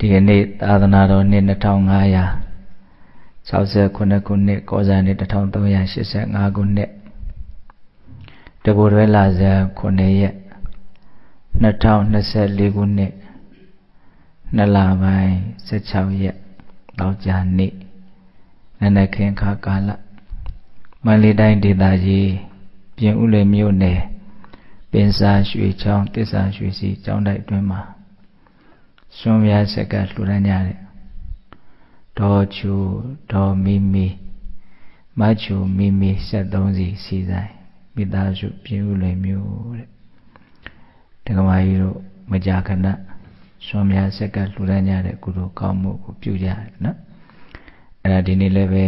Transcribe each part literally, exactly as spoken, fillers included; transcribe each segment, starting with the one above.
ဒီကနေ့သာသနာတော်နှစ်နှစ်ထောင်ငါးရာ၆၀ခုနှစ်ခုနှစ်ကောဇာနှစ်တစ်ထောင်သုံးရာရှစ်ဆယ့်ငါးခုနှစ်တဘူရွဲလဇန်ခုနှစ်ရက်နှစ်ထောင်နှစ်ဆယ့်လေးခုနှစ်နှစ်လပိုင်းဆယ့်ခြောက်ရက်တောက်ကြနေ့နနက်ခင်းခါကာလမန္တလေးတိုင်းဒေသကြီးပြင်ဦးလွင်မြို့နယ်ပင်စာရွှေချောင်းတစ္ဆာရွှေစီကျောင်းတိုက်အတွင်းမှာစွန်ပြဆက်ကလှူဒန်းကြတဲ့ဒေါ်ချူဒေါ်မီမီမချူမီမီဆက်သုံးစီစီဆိုင်မိသားစုပြင်ဦးလွင်မြို့တဲ့တက္ကမကြီးတို့မကြာခဏစွန်ပြဆက်ကလှူဒန်းကြတဲ့ကုသိုလ်ကောင်းမှုကိုပြုကြရတယ်နော်အဲ့ဒါဒီနေ့လည်းပဲ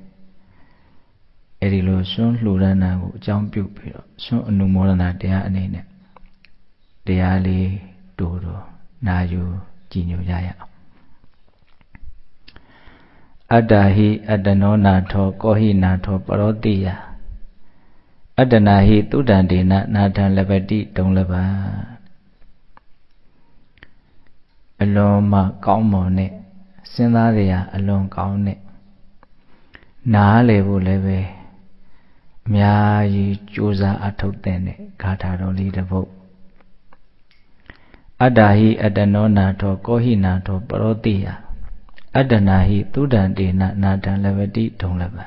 အဲ့ဒီလိုစွန့်လှူဒန်းတာကိုအကြောင်းပြုပြီးတော့စွန့်အနုမောဒနာတရားအနေနဲ့တရားလေးတို့တော့နာယူကြည်ညိုကြရအောင်အတ္တဟိအတ္တနောနာထောကောဟိနာထောပရောတိယအတ္တနာဟိသုတံဒေနနာထံလပတိတုံလပံအလွန်မှကောင်းမွန်တဲ့စဉ်းစားရအလွန်ကောင်းတဲ့နားလေဖို့လည်းပဲအများကြီးကြိုးစားအထောက်တဲ့ဂါထာတော်လေးတစ်ပုဒ်အတ္တဟိအတ္တနောနာထောကောဟိနာထောပရောတိယအတ္တနာဟိသုဒံတေနနာထံလပတိဒုံလပံ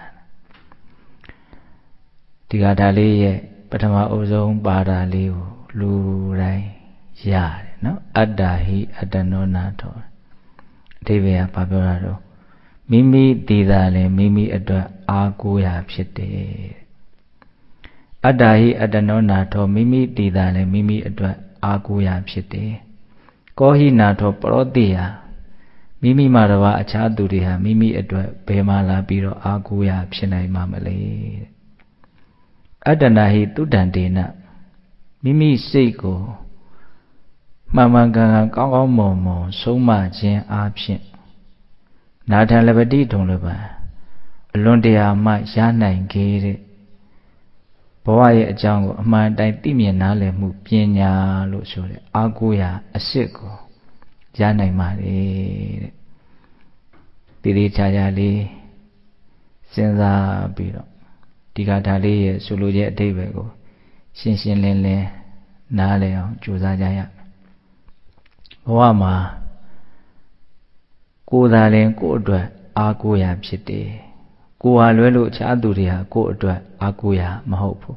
ဒီဂါထာလေးရဲ့ပထမအုပ်ဆုံးပါဠိလေးကိုလူတိုင်းရတယ်နော်အတ္တဟိအတ္တနောနာထောအဓိပ္ပာယ်ကဘာပြောတာတော့မိမိတည်တာလည်းမိမိအတွက်အားကိုးရာဖြစ်တယ်အတ္တဟိအတ္တနောနာထောမိမိတည်တာလည်းမိမိအတွက်အားကိုးရာဖြစ်တယ်ကောဟိနာထောပရောတိယမိမိမှာတပါအခြားသူတွေဟာမိမိအတွက်ဘယ်မှလာပြီးတော့အားကိုးရာဖြစ်နိုင်မှာမလဲအတ္တနာဟိသုတံတေနမိမိစိတ်ကိုမှန်မှန်ကန်ကန်ကောင်းကောင်းမွန်မွန်ဆုံးမခြင်းအားဖြင့်နာထံလပတိဒုံလပံအလွန်တရာမှရနိုင်ခဲ့တဲ့ဘဝရဲ့အကြောင်းကိုအမှန်တိုင်းသိမြင်နားလည်မှုပညာလို့ဆိုတဲ့အာကိုရာအစစ်ကိုရနိုင်ပါလေတဲ့တည်တည်ချာချာလေးစဉ်းစားပြီးတော့ဒီဂါထာလေးရဲ့ဆိုလိုချက်အဓိပ္ပာယ်ကိုရှင်းရှင်းလင်းလင်းနားလည်အောင်ကြိုးစားကြရမယ်ဘဝမှာကိုယ်သာလင်ကိုယ့်အတွက်အားကိုးရာဖြစ်တယ်ကိုယ်ဟာလွဲလို့အခြားသူတွေဟာကိုယ့်အတွက်အားကိုးရာမဟုတ်ဘူး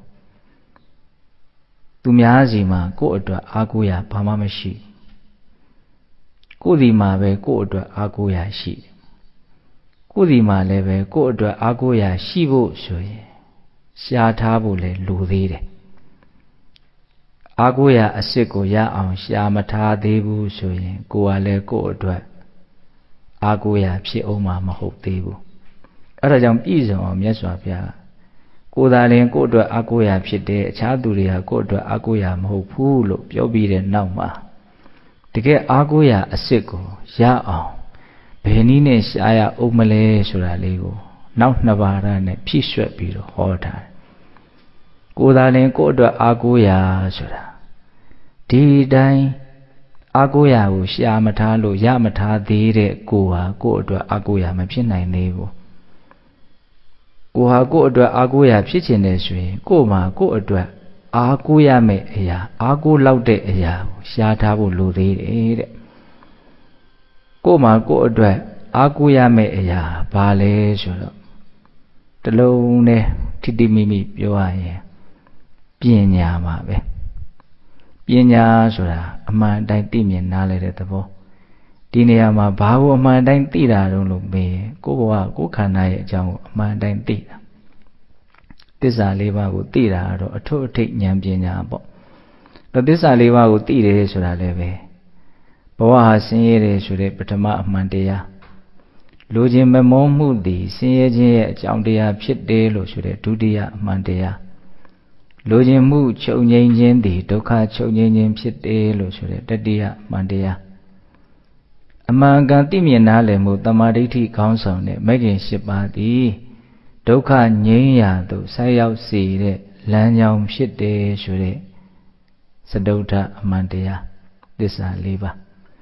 သူများစီမှာကိုယ့်အတွက်အားကိုးရာဘာမှမရှိကိုယ်ဒီမှာပဲကိုယ့်အတွက်အားကိုးရာရှိတယ်ကိုယ်ဒီမှာလည်းပဲကိုယ့်အတွက်အားကိုးရာရှိဖို့ဆိုရင်ရှားထားဖို့လည်းလိုသေးတယ်အားကိုးရာအစစ်ကိုရအောင်ရှားမထားသေးဘူးဆိုရင်ကိုယ်ကလည်းကိုယ့်အတွက်အားကိုးရာဖြစ်အောင်မှာမဟုတ်သေးဘူးအဲ့ဒါကြောင့်ပြည့်စုံအောင်မြတ်စွာဘုရားကိုယ်သာလင်ကိုယ့်အတွက်အားကိုးရာဖြစ်တယ်အခြားသူတွေဟာကိုယ့်အတွက်အားကိုးရာမဟုတ်ဘူးလို့ပြောပြီးတဲ့နောက်မှာတကယ်အားကိုးရာအစစ်ကိုရအောင်ဘယ်နည်းနဲ့ရှားရအောင်မလဲဆိုတာလေးကိုနောက်နှစ်ပါးနဲ့ဖြည့်ဆွက်ပြီးတော့ဟောထားတယ်ကိုယ်သာလင်ကိုယ့်အတွက်အားကိုးရာဆိုတာဒီတိုင်းအားကိုးရာကိုရှားမထားလို့ရမထားသေးတဲ့ကိုယ်ဟာကိုယ့်အတွက်အားကိုးရာမဖြစ်နိုင်သေးဘူးကိုယ်ဟာကိုယ့်အတွက်အားကိုးရာဖြစ်ချင်တယ်ဆိုရင်ကိုယ်မှာကိုယ့်အတွက်အားကိုးရမယ့်အရာအားကိုးလောက်တဲ့အရာကိုရှားထားဖို့လိုသေးတယ်တဲ့ကိုယ်မှာကိုယ့်အတွက်အားကိုးရမယ့်အရာဘာလဲဆိုတော့တလုံးနဲ့ထိတိမိမိပြောရရင်ပညာပါပဲပညာဆိုတာအမှန်အတိုင်းသိမြင်နားလည်တဲ့သဘောဒီနေရာမှာဘာကိုအမှန်တိုင်းသိတာတုံးလို့မေးရင်ကိုယ့်ဘဝကိုယ်ခန္ဓာရဲ့အကြောင်းကိုအမှန်တိုင်းသိတာသစ္စာလေးပါးကိုသိတာတော့အထွတ်အထိပ်ဉာဏ်ပညာပေါ့တော့သစ္စာလေးပါးကိုသိတယ်ဆိုတာလည်းပဲဘဝဟာဆင်းရဲတယ်ဆိုတဲ့ပထမအမှန်တရားလူချင်းမမုန်းမှုသည်ဆင်းရဲခြင်းရဲ့အကြောင်းတရားဖြစ်တယ်လို့ဆိုတဲ့ဒုတိယအမှန်တရားလူချင်းမှုချုပ်ငြိမ်းခြင်းသည်ဒုက္ခချုပ်ငြိမ်းခြင်းဖြစ်တယ်လို့ဆိုတဲ့တတိယအမှန်တရားအမှန်ကန်သိမြင်နားလည်မှုတမာဒိဋ္ဌိခေါင်းဆောင်တဲ့မဂ်ခင်၈ပါးသည်ဒုက္ခငြိမ်းရာသို့ဆက်ရောက်စေတဲ့လမ်းကြောင်းဖြစ်တယ်ဆိုတဲ့စတုထအမှန်တရားသစ္စာလေးပါး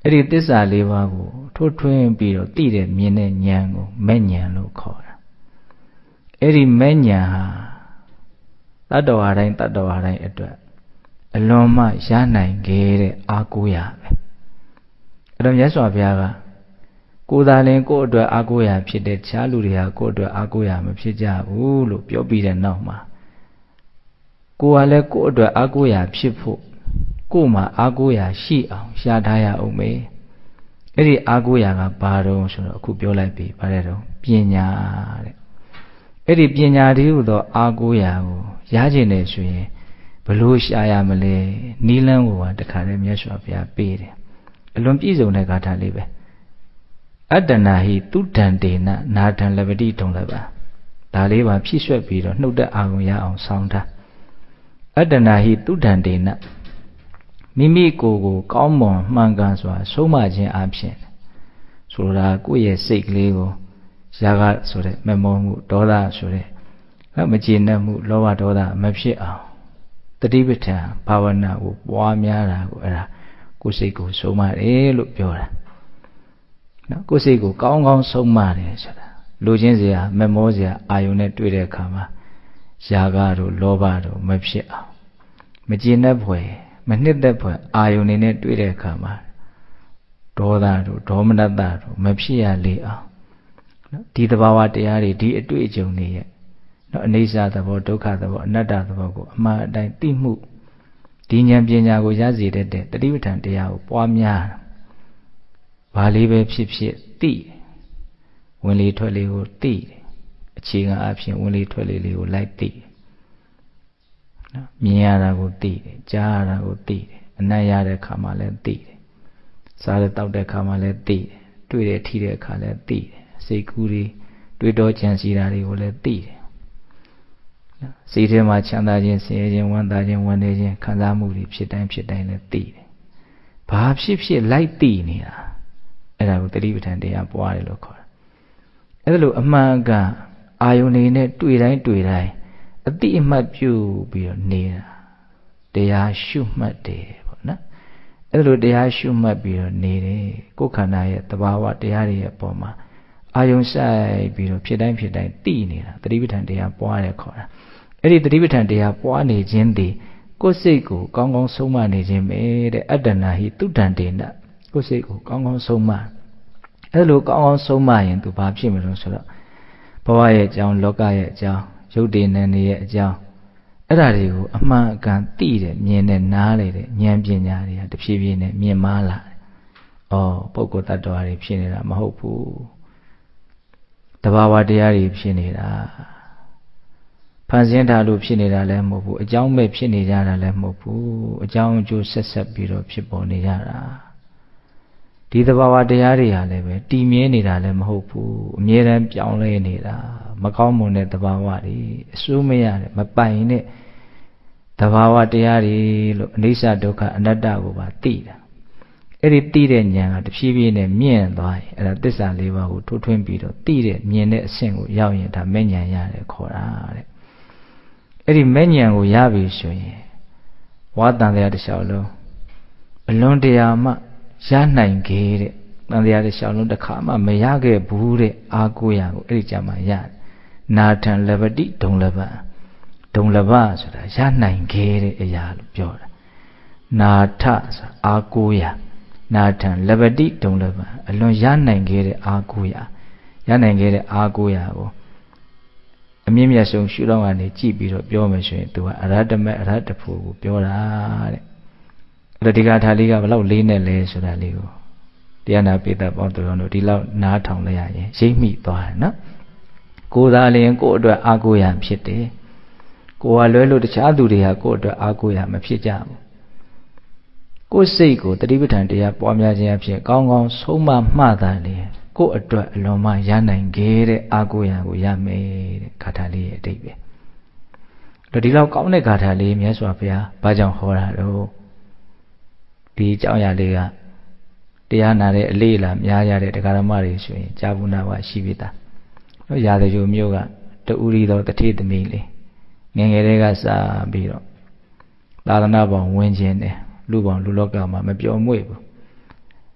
အဲ့ဒီသစ္စာလေးပါးကိုထိုးထွင်းပြီးတော့သိတဲ့မြင်တဲ့ဉာဏ်ကိုမဲ့ဉာဏ်လို့ခေါ်တာအဲ့ဒီမဲ့ဉာဏ်ဟာတတ္တဝါတိုင်းတတ္တဝါတိုင်းအတွက်အလွန်မှရနိုင်ခဲ့တဲ့အားကိုးရပဲအဲ့တော့မြတ်စွာဘုရားကကိုယ်သာလင်ကိုယ့်အတွက်အားကိုးရဖြစ်တဲ့ခြားလူတွေဟာကိုယ့်အတွက်အားကိုးရမဖြစ်ကြဘူးလို့ပြောပြီးတဲ့နောက်မှာကိုယ်ကလည်းကိုယ့်အတွက်အားကိုးရဖြစ်ဖို့ကိုယ်မှာအားကိုးရရှိအောင်ရှားထားရအောင်မေအဲ့ဒီအားကိုးရကဘာတုံးဆိုတော့အခုပြောလိုက်ပြီဘာလဲတော့ပညာတဲ့အဲ့ဒီပညာတည်းဟူသောအားကိုးရကိုရခြင်းနဲ့ဆိုရင်ဘလို့ရှားရမလဲနီးလန်းကိုပါတခါတည်းမြတ်စွာဘုရားပေးတယ်အလွန်ပြည့်စုံတဲ့ဂါထာလေးပဲအတ္တနာဟိတုဒ္ဒံတေနနာထံလပတိတုံလပါဒါလေးပါဖြည့်ဆွက်ပြီးတော့နှုတ်သက်အာရုံရအောင်ဆောင်းထားအတ္တနာဟိတုဒ္ဒံတေနမိမိကိုယ်ကိုကောင်းမွန်မှန်ကန်စွာဆုံးမခြင်းအပြင်ဆိုတာကိုယ့်ရဲ့စိတ်ကလေးကိုရာဂဆိုတဲ့မမောမှုဒေါသဆိုတဲ့မကျေနပ်မှုလောဘဒေါသမဖြစ်အောင်တတိပဋ္ဌာန်ဘာဝနာကိုပွားများတာကိုအဲ့ဒါကိုယ်စိတ်ကိုဆုံးမတယ်လို့ပြောတာနော်ကိုယ်စိတ်ကိုကောင်းကောင်းဆုံးမတယ်ဆိုတာလူချင်းစရာမမောစရာအာယုန်နဲ့တွေ့တဲ့အခါမှာရာဂတို့လောဘတို့မဖြစ်အောင်မကျေနပ်ဖွယ်မနှစ်သက်ဖွယ်အာယုန်တွေနဲ့တွေ့တဲ့အခါမှာဒေါသတို့ဒေါမနတတို့မဖြစ်ရလေအောင်နော်ဒီသဘာဝတရားတွေဒီအတွေ့အကြုံတွေရဲ့နော်အနိစ္စသဘောဒုက္ခသဘောအနတ္တသဘောကိုအမှန်အတိုင်းသိမှုဒီဉာဏ်ပညာကိုရစေတဲ့တတိပဋ္ဌာန်တရားကိုပွားများဘာလေးပဲဖြစ်ဖြစ်သိဝင်လေထွက်လေကိုသိတယ်အခြေခံအဖြစ်ဝင်လေထွက်လေလေးကိုလိုက်သိနော်မြင်ရတာကိုသိတယ်ကြားရတာကိုသိတယ်အနံ့ရတဲ့ခါမှလည်းသိတယ်စားတဲ့တောက်တဲ့ခါမှလည်းသိတယ်တွေ့တဲ့ထိတဲ့ခါလည်းသိတယ်စိတ်ကူးတွေတွေးတောကြံစည်တာတွေကိုလည်းသိတယ်နော်စိတ်ထဲမှာချမ်းသာခြင်းဆင်းရဲခြင်းဝမ်းသာခြင်းဝမ်းနည်းခြင်းခံစားမှုတွေဖြစ်တိုင်းဖြစ်တိုင်းလည်းသိတယ်ဘာဖြစ်ဖြစ်လိုက်သိနေတာအဲ့ဒါကိုတတိပဋ္ဌာန်တရားပွားတယ်လို့ခေါ်တာအဲ့ဒါလို့အမှန်ကအာယုန်နေနဲ့တွေ့တိုင်းတွေ့တိုင်းအတိအမှတ်ပြုပြီးတော့နေတာတရားရှုမှတ်တယ်ပေါ့နော်အဲ့လိုတရားရှုမှတ်ပြီးတော့နေတယ်ကိုယ်ခန္ဓာရဲ့သဘာဝတရားတွေရဲ့အပေါ်မှာအာယုန်ဆိုင်ပြီးတော့ဖြစ်တိုင်းဖြစ်တိုင်းသိနေတာတတိပဋ္ဌာန်တရားပွားတယ်ခေါ်တာအဲ့ဒီတတိပဋ္ဌာန်တရားပွားနေခြင်းဒီကိုယ်စိတ်ကိုကောင်းကောင်းဆုံးမနေခြင်းပဲတဲ့အတ္တနာဟိတုဒ္ဒံတေနကိုယ်စိတ်ကိုကောင်းကောင်းဆုံးမအဲ့လိုကောင်းကောင်းဆုံးမရင်သူဘာဖြစ်မလို့ဆိုတော့ဘဝရဲ့အကြောင်းလောကရဲ့အကြောင်းရုပ်တည်နေနေရဲ့အကြောင်းအဲ့ဒါတွေကိုအမှန်အကန်သိတယ်မြင်တယ်နားလေတယ်ဉာဏ်ပညာတွေကတဖြည်းဖြည်းနဲ့မြင်မာလာတယ်။အော်ပုဂ္ဂိုလ်တ attva တွေဖြစ်နေတာမဟုတ်ဘူး။တဘာဝတရားတွေဖြစ်နေတာဖန်ဆင်းထားလို့ဖြစ်နေတာလည်းမဟုတ်ဘူးအကြောင်းမဲ့ဖြစ်နေကြတာလည်းမဟုတ်ဘူးအကြောင်းအကျိုးဆက်ဆက်ပြီးတော့ဖြစ်ပေါ်နေကြတာဒီသဘာဝတရားတွေဟာလည်းပဲတည်မြဲနေတာလည်းမဟုတ်ဘူးအမြဲတမ်းပြောင်းလဲနေတာမကောင်းမွန်တဲ့သဘာဝတွေအစိုးမရတဲ့မပိုင်တဲ့သဘာဝတရားတွေလို့အနိစ္စဒုက္ခအနတ္တကိုပါသိတာအဲ့ဒီသိတဲ့ဉာဏ်ကတဖြည်းဖြည်းနဲ့မြင့်သွားရင်အဲ့ဒါသစ္စာလေးပါးကိုထိုးထွင်းပြီးတော့သိတဲ့မြင်တဲ့အဆင့်ကိုရောက်ရင်ဒါမဲ့ဉာဏ်ရတယ်ခေါ်တာတဲ့အဲ့ဒီမဲ့ဉာဏ်ကိုရပြီဆိုရင်ဝါတန်တရားတစ်လျှောက်လုံးအလွန်တရာမှရနိုင်ခဲ့တဲ့တန်တရားတစ်လျှောက်လုံးတစ်ခါမှမရခဲ့ဘူးတဲ့အာကိုရကိုအဲ့ဒီကြမှာရတယ်နာထံလပတိဒုံလပဒုံလပဆိုတာရနိုင်ခဲ့တဲ့အရာလို့ပြောတာနာထဆိုအာကိုရနာထံလပတိဒုံလပအလွန်ရနိုင်ခဲ့တဲ့အာကိုရရနိုင်ခဲ့တဲ့အာကိုရကိုအမြင့်မြတ်ဆုံးရှုထောင့်ကနေကြည့်ပြီးတော့ပြောမယ်ဆိုရင်သူကအရဟတမေအရဟတဖို့ကိုပြောတာတဲ့အဲ့တော့ဒီကထာလေးကဘလောက်လေးနဲ့လဲဆိုတာလေးကိုတရားနာပိဋကပေါင်းတော်တို့ဒီလောက်နားထောင်လိုက်ရရင်ရိပ်မိသွားတယ်နော်ကိုယ်သာလျှင်ကိုယ့်အတွက်အားကိုးရဖြစ်တယ်ကိုယ်ကလွဲလို့တခြားသူတွေဟာကိုယ့်အတွက်အားကိုးရမဖြစ်ကြဘူးကိုယ်စိတ်ကိုတတိပဋ္ဌာန်တရားပွားများခြင်းအဖြစ်ကောင်းကောင်းဆုံးမမှတ်တာလေကိုယ့်အတွက်အလွန်မှရနိုင်ခဲ့တဲ့အားကိုးရကိုရမယ်တဲ့ဂါထာလေးရဲ့အဓိပ္ပာယ်တော့ဒီလောက်ကောင်းတဲ့ဂါထာလေးမြတ်စွာဘုရားဘာကြောင့်ဟောတာတော့ဒီအကြောင်းအရာလေးကတရားနာတဲ့အလေးလာများရတဲ့တရားဓမ္မတွေဆိုရင်ကြာဘူးနာပါရှိပြီသားနော်ရာဇဂိုမျိုးကတူရီတော်တထေသမီးလေးငယ်ငယ်လေးကစပြီးတော့သာသနာ့ဘောင်ဝင်ခြင်းတယ်လူပေါင်းလူလောကမှာမပြောမွေ့ဘူး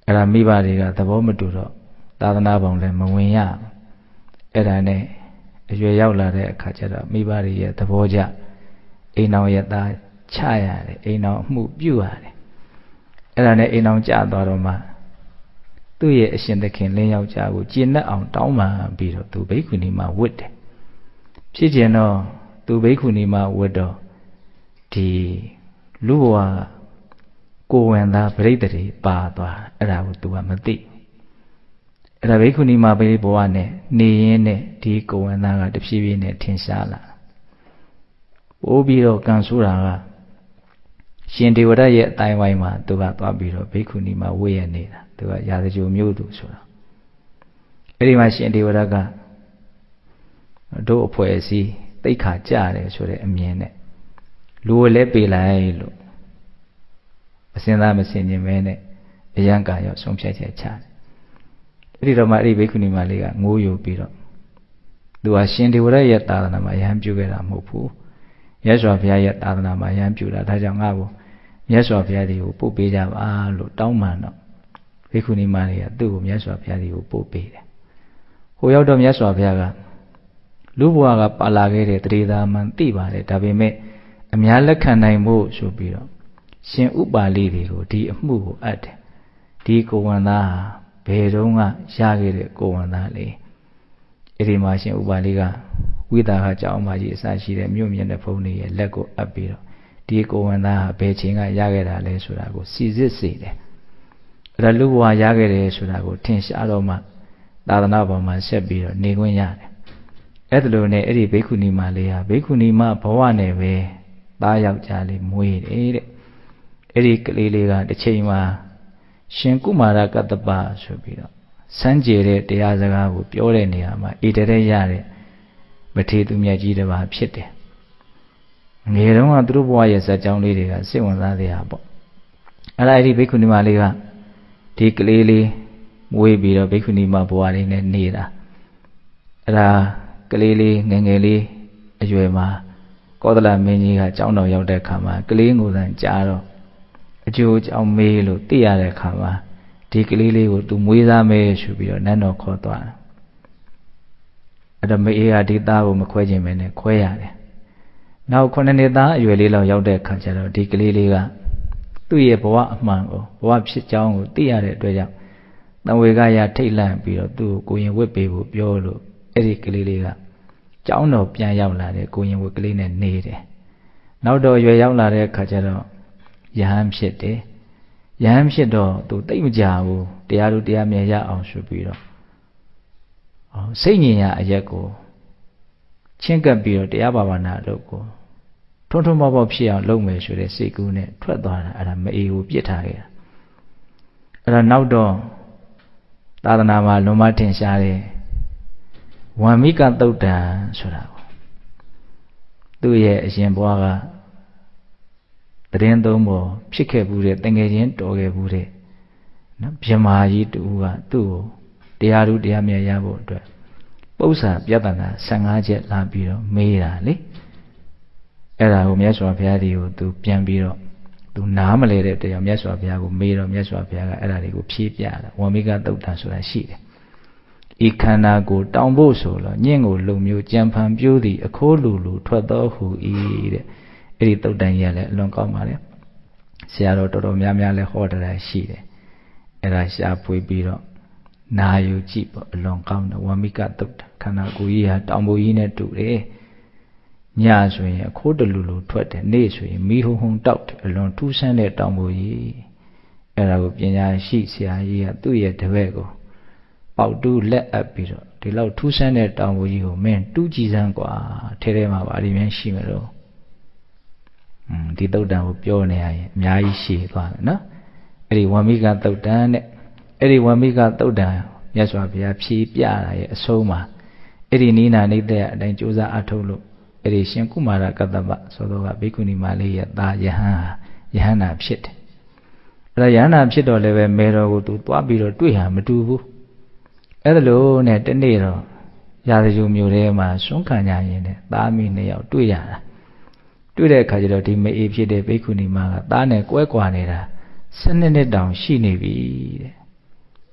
အဲ့ဒါမိဘတွေကသဘောမတူတော့သာသနာ့ဘောင်လည်းမဝင်ရအဲ့ဒါနဲ့အရွယ်ရောက်လာတဲ့အခါကျတော့မိဘတွေရဲ့သဘောကျအိမ်တော်ရဲ့သားချရတယ်အိမ်တော်အမှုပြုရတယ်အဲ့ဒါနဲ့အိမ်တော်ကြသွားတော့မှသူ့ရဲ့အရှင်သခင်လင်းယောက်ျားကိုကျင့်တတ်အောင်တောင်းပန်ပြီးတော့သူဘိက္ခုနီမှာဝတ်တယ်ဖြစ်ကျင်တော့သူဘိက္ခုနီမှာဝတ်တော့ဒီလူဘဝကိုဝင်သားပြိတ္တိပါသွားအဲ့ဒါကိုသူကမသိအဲ့ဒါဘိက္ခုနီမှာဘိဘဝနဲ့နေရင်းနဲ့ဒီကိုဝင်သားကတဖြည်းဖြည်းနဲ့ထင်ရှားလာပိုးပြီးတော့ကံဆိုးတာကရှင်ဒေဝရရဲ့အတိုင်းဝိုင်းမှာသူကသွားပြီးတော့ဘိက္ခုနီမှာဝေ့ရနေတာသူကရာဇဂိုမျိုးသူဆိုတာအဲ့ဒီမှာရှင်ဒေဝရကတို့အဖွဲ့အစည်းတိတ်ခါကြတယ်ဆိုတဲ့အမြင်နဲ့လူကိုလည်းပေးလိုက်လို့အစင်သားမစင်ခြင်းပဲနဲ့အယံကာရောက်ဆုံးဖြတ်ချက်ချတယ်အဲ့ဒီတော့မှအဲ့ဒီဘိက္ခုနီမလေးကငိုးယိုပြီးတော့သူဟာရှင်ဒေဝရရဲ့သာသနာမှာယဟန်ပြုခဲ့တာမဟုတ်ဘူးမြတ်စွာဘုရားရဲ့သာသနာမှာယဟန်ပြုတာဒါကြောင့်ငါ့ကိုမြတ်စွာဘုရားတွေကိုပို့ပေးကြပါလို့တောင်းပန်တော့ဘိက္ခုနီမလေးကသူ့ကိုမြတ်စွာဘုရားတွေကိုပို့ပေးတယ်ဟိုရောက်တော့မြတ်စွာဘုရားကလူဘဝကပါလာခဲ့တဲ့တရေသာမှန်သိပါတယ်ဒါပေမဲ့အများလက်ခံနိုင်ဖို့ဆိုပြီးတော့ရှင်ဥပါလိတွေကိုဒီအမှုကိုအပ်တယ်ဒီကိုဝန္သားဟာဘယ်တော့မှရခဲ့တဲ့ကိုဝန္သားလေအဲ့ဒီမှာရှင်ဥပါလိကဝိသဟာကြောင်းမကြီးအစရှိတဲ့မြို့မြင့်တဲ့ဘုန်းကြီးရဲ့လက်ကိုအပ်ပြီးတော့ဒီကိုဝန္သားဟာဘယ်ချိန်ကရခဲ့တာလဲဆိုတာကိုစီစစ်စေတယ်အဲ့ဒါလူဘဝရခဲ့တယ်ဆိုတာကိုထင်ရှားတော့မှသာသနာ့ဘောင်မှာဆက်ပြီးတော့နေခွင့်ရတယ်အဲ့ဒါလိုနဲ့အဲ့ဒီဘိက္ခုနီမလေးဟာဘိက္ခုနီမဘဝနဲ့ပဲသားယောက်ျားလေးမွေးတယ်တဲ့အဲ့ဒီကလေးလေးကတစ်ချိန်မှာရှင်ကုမာရကတ္တပဆိုပြီးတော့စမ်းကြယ်တဲ့တရားစကားကိုပြောတဲ့နေရာမှာဣတရဲရတဲ့မထေသူမြတ်ကြီးတစ်ပါးဖြစ်တယ်ငယ်တုန်းကသူတို့ဘဝရဲ့ဇာတ်ကြောင်းလေးတွေကစိတ်ဝင်စားစရာပေါ့အဲ့ဒါအဲ့ဒီဘိက္ခုနီမလေးကဒီကလေးလေးမွေးပြီးတော့ဘိက္ခုနီမဘဝလေးနဲ့နေတာအဲ့ဒါကလေးလေးငယ်ငယ်လေးအရွယ်မှာကောသလမင်းကြီးကကျောင်းတော်ရောက်တဲ့အခါမှာကလေးငိုတန်ကြားတော့အကျိုးကြောင့်မေးလို့သိရတဲ့အခါမှာဒီကလေးလေးကိုသူမွေးစားမယ်ဆိုပြီးတော့နန်းတော်ခေါ်သွားတယ်အဲ့တော့မေးကဒီသားကိုမခွဲခြင်းပဲနဲ့ခွဲရတယ်နောက်ခုနှစ်နှစ်သားအရွယ်လေးလောက်ရောက်တဲ့အခါကျတော့ဒီကလေးလေးကသူ့ရဲ့ဘဝအမှန်ကိုဘဝဖြစ်ကြောင်းကိုသိရတဲ့အတွက်ကြောင့်တံဝေကရထိတ်လန့်ပြီးတော့သူ့ကိုကိုရင်ဝတ်ပေးဖို့ပြောလို့အဲ့ဒီကလေးလေးကကျောင်းတော်ပြန်ရောက်လာတဲ့ကိုရင်ဝတ်ကလေးနဲ့နေတယ်နောက်တော့ရွယ်ရောက်လာတဲ့အခါကျတော့ယဟန်ဖြစ်တယ်ယဟန်ဖြစ်တော့သူတိတ်မကြဘူးတရားသူတရားမြတ်ရအောင်ဆိုပြီးတော့စိတ်ညင်ရအရက်ကိုချင်းကပ်ပြီးတော့တရားဘာဝနာလုပ်ကိုထွန်းထွန်းပေါက်ပေါက်ဖြစ်အောင်လုပ်မယ်ဆိုတဲ့စိတ်ကူးနဲ့ထွက်သွားတာအဲ့ဒါမအေးကိုပြစ်ထားခဲ့တာအဲ့ဒါနောက်တော့သာသနာမှာလွန်မထင်ရှားတဲ့ဝမ်မိကသုတ်တံဆိုတာကိုသူ့ရဲ့အရှင်ဘွားကတရင်သုံးပေါ်ဖြစ်ခဲ့ဘူးတဲ့တငယ်ချင်းတော်ခဲ့ဘူးတဲ့နော်ဗြဟ္မာကြီးတူကသူ့ကိုတရားသူတရားမြတ်ရဖို့အတွက်ပု္ပ္ပာပြဿနာဆယ်ငါးချက်လာပြီးတော့မေးတာလေအဲ့ဒါကိုမြတ်စွာဘုရားကြီးကိုသူပြန်ပြီးတော့သူနားမလဲတဲ့တရားမြတ်စွာဘုရားကိုမေးတော့မြတ်စွာဘုရားကအဲ့ဒါတွေကိုဖြေပြတာဝမ်မိကသုတ်တံဆိုတာရှိတယ်ဤခန္ဓာကိုတောင်ဖို့ဆိုတော့ညင့်ကိုလုံမျိုးကြံဖန်ပြိုးသည်အခိုးလူလူထွက်တော်ဟူ၏တဲ့အဲ့ဒီသုတ်တန်ကြီးကလည်းအလွန်ကောင်းပါလေဆရာတော်တော်တော်များများလည်းဟောတာရှိတယ်အဲ့ဒါရှားဖွေပြီးတော့နာယူကြည့်ပေါ့အလွန်ကောင်းတယ်ဝမ်မိကသုတ်တံခန္ဓာကိုယ်ကြီးဟာတောင်ဖို့ကြီးနဲ့တူတယ်ညဆိုရင်အခိုးတလူလူထွက်တယ်နေ့ဆိုရင်မီးဟုံဟုံတောက်တယ်အလွန်ထူးဆန်းတဲ့တောင်ဖို့ကြီးအဲ့ဒါကိုပညာရှိဆရာကြီးကသူ့ရဲ့တပည့်ကိုပေါက်တူးလက်အပ်ပြီးတော့ဒီလောက်ထူးဆန်းတဲ့တောင်ပေါ်ကြီးကိုမင်းတူးကြည့်စမ်းကွာထဲထဲမှာပါဒီမြန်းရှိမလို့อืมဒီသုတ်တံကိုပြောနေရရင်အများကြီးရှိသွားတယ်နော်အဲ့ဒီဝမ်မိကသုတ်တံနဲ့အဲ့ဒီဝမ်မိကသုတ်တံမြတ်စွာဘုရားဖြေပြတာရဲ့အဆုံးမှာအဲ့ဒီနိနာနိတ္တအတိုင်းကြိုးစားအထုတ်လို့အဲ့ဒီရှင်ကုမာရကတ္တပဆိုတော့ကဘိက္ခုနီမလေးရဲ့သားယဟန်ဟာယဟန္တာဖြစ်တယ်အဲ့ဒါယဟန္တာဖြစ်တော့လည်းပဲမေတော်ကိုသူသွားပြီးတော့တွေ့ဟာမတူဘူးအဲ့ဒါလို့နဲ့တနေ့တော့ရာဇဂိုမျိုးထဲမှာဆွမ်းခံကြရင်နဲ့သားမိနှစ်ယောက်တွေ့ရတာတွေ့တဲ့အခါကျတော့ဒီမအေးဖြစ်တဲ့ဘိက္ခုနီမကသားနဲ့ကွဲကွာနေတာဆယ်နှစ်နှစ်တောင်ရှိနေပြီတဲ့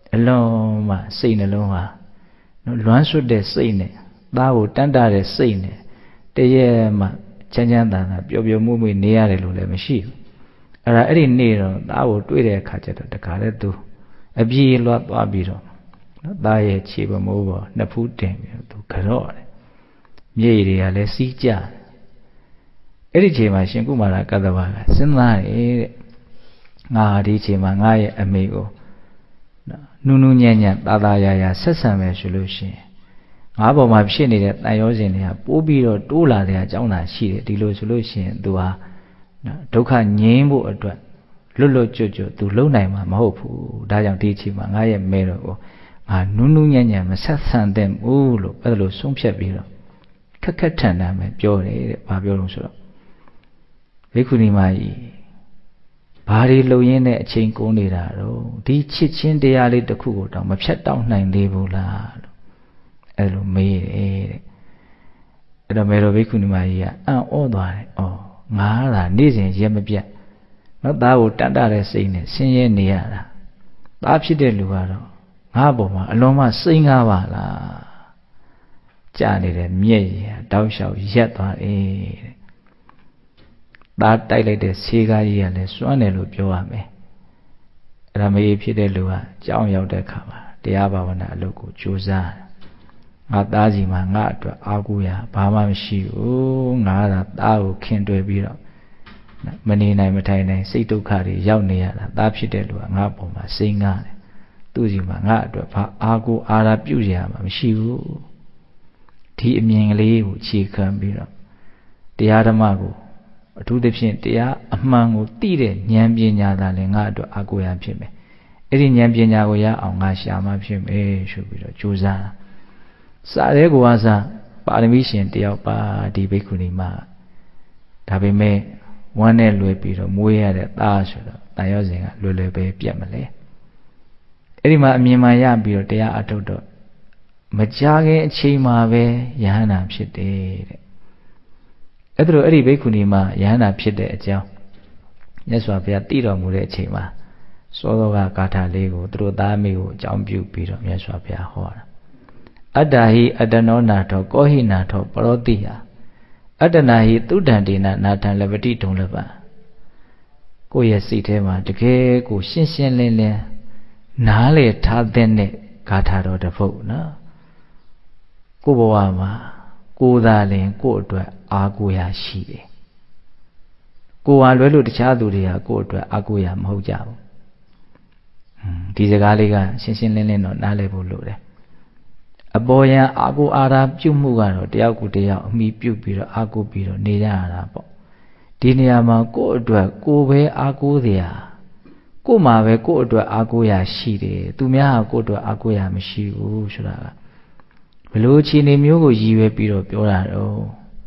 အလုံးမှစိတ်နှလုံးဟာလွမ်းဆွတ်တဲ့စိတ်နဲ့သားကိုတန်းတာတဲ့စိတ်နဲ့တရက်မှချမ်းချမ်းသာသာပျော်ပျော်မှုမှုနေရတယ်လို့လည်းမရှိဘူးအဲ့ဒါအဲ့ဒီနေ့တော့သားကိုတွေ့တဲ့အခါကျတော့တခါလဲသူအပြေးလွှတ်သွားပြီးတော့နော်သားရဲ့ခြေပမိုးပေါ်နှစ်ဖူးတင်ပြီးတော့သူကြော့တယ်မြေတွေကလည်းစီးကြတယ်အဲ့ဒီချိန်မှာရှင်ကုမာရကတ္တဗကစဉ်းစားတယ်တဲ့ငါဒီချိန်မှာငါရဲ့အမေကိုနူးနူးညံ့ညံ့သာသာရာရာဆက်ဆံမယ်ဆိုလို့ရှိရင်ငါးပေါ်မှာဖြစ်နေတဲ့တန်ရောစဉ်တွေကပိုးပြီးတော့တိုးလာတဲ့အကြောင်းသာရှိတယ်ဒီလိုဆိုလို့ရှိရင် तू ဟာဒုက္ခငြိမ်းဖို့အတွက်လွတ်လွတ်ကျွတ်ကျွတ် तू လုံနိုင်မှာမဟုတ်ဘူးဒါကြောင့်ဒီချိန်မှာငါရဲ့မဲတော်ကိုငါနူးနူးညံ့ညံ့မဆက်ဆံသင့်ဘူးလို့အဲ့လိုဆုံးဖြတ်ပြီးတော့ခက်ခက်ထန်ထန်ပဲပြောတယ်တဲ့ဘာပြောလို့ဆိုတော့ဘိက္ခုနီမကြီးဘာတွေလုံရင်းတဲ့အချိန်ကုန်နေတာတော့ဒီချစ်ချင်းတရားလေးတစ်ခုကိုတောင်မဖြတ်တောက်နိုင်သေးဘူးလားလို့အဲ့လိုမေးတယ်တဲ့အဲ့တော့မေတော်ဘိက္ခုနီမကြီးကအံ့ဩသွားတယ်ဩငါကနေ့စဉ်ရက်မပြတ်နော်သားကိုတန်တတဲ့စိတ်နဲ့ဆင်းရဲနေရတာသားဖြစ်တဲ့လူကတော့ငါ့ဘောမှာအလွန်မှစိတ်ငါပါလားကြာနေတဲ့မျက်ရည်တောက်လျှောက်ရက်သွားတယ်တဲ့သားတိုက်လိုက်တဲ့ဆေးကားကြီးကလည်းစွမ်းတယ်လို့ပြောရမယ်အဲ့ဒါမေးဖြစ်တဲ့လူကကြောင်းရောက်တဲ့အခါမှာတရားဘာဝနာအလုပ်ကိုကြိုးစားငါသားစီမှာငါအတွက်အားကိုးရဘာမှမရှိဘူးငါကသားကိုခင်တွယ်ပြီးတော့မနေနိုင်မထိုင်နိုင်စိတ်ဒုက္ခတွေရောက်နေရတာသားဖြစ်တဲ့လူကငါ့ပုံမှာစိတ်ငါတယ်သူ့စီမှာငါအတွက်ဘာအားကိုးအားရပြုရမှာမရှိဘူးဒီအမြင်ကလေးကိုခြေခံပြီးတော့တရားဓမ္မကိုအထူးသဖြင့်တရားအမှန်ကိုသိတဲ့ဉာဏ်ပညာသာလည်းငါအတွက်အားကိုးရဖြစ်မယ်အဲ့ဒီဉာဏ်ပညာကိုရအောင်ငါရှာမှဖြစ်မယ်ဆိုပြီးတော့ကြိုးစားစာရဲကိုအားစားပါရမီရှင်တယောက်ပါဒီဘိက္ခုနီမဒါပေမဲ့ဝမ်းနဲ့လွယ်ပြီးတော့မွေးရတဲ့သားဆိုတော့တန်ရောစဉ်ကလွယ်လွယ်ပဲပြတ်မလဲအဲ့ဒီမှာအမြင်မှန်ရပြီးတော့တရားအထုတ်တော့မကြာခင်အချိန်မှာပဲယဟန္တာဖြစ်တယ်တဲ့အဲ့ဒါလိုအဲ့ဒီဘိက္ခုနီမယဟန္တာဖြစ်တဲ့အကြောင်းမြတ်စွာဘုရားတည်တော်မူတဲ့အချိန်မှာစောသောကဂါထာလေးကိုသူတို့သားမိကိုအကြောင်းပြုပြီးတော့မြတ်စွာဘုရားဟောတာအတ္တဟိအတ္တနောနာထောကောဟိနာထောပရောတိဟာအတ္တနာဟိသုဒ္ဓံဒေနနာထံလပတိဒုံလပံကိုယ့်ရဲ့စိတ်ထဲမှာတကယ်ကိုရှင်းရှင်းလင်းလင်းနားလေထားတဲ့ဂါထာတော်တစ်ပုဒ်နော်ကိုယ့်ဘဝမှာကိုယ်သာလင်ကိုယ့်အတွက်အားကိုးရရှိတယ်ကိုယ်ဟာလွဲလို့တခြားသူတွေကကိုယ့်အတွက်အားကိုးရမဟုတ်ကြဘူးဒီစကားလေးကရှင်းရှင်းလင်းလင်းတော့နားလည်ဖို့လိုတယ်အပေါ်ယံအာကိုအာရာပြုမှုကတော့တယောက်ကိုတယောက်အမိပြုပြီးတော့အာကိုပြီးတော့နေကြရတာပေါ့ဒီနေရာမှာကိုယ့်အတွက်ကိုယ်ပဲအာကိုးတရားကိုယ်မှာပဲကိုယ့်အတွက်အာကိုးရရှိတယ်သူများဟာကိုယ့်အတွက်အာကိုးရမရှိဘူးဆိုတာကဘလို့အခြေအနေမျိုးကိုရည်ရွယ်ပြီးတော့ပြောတာတော့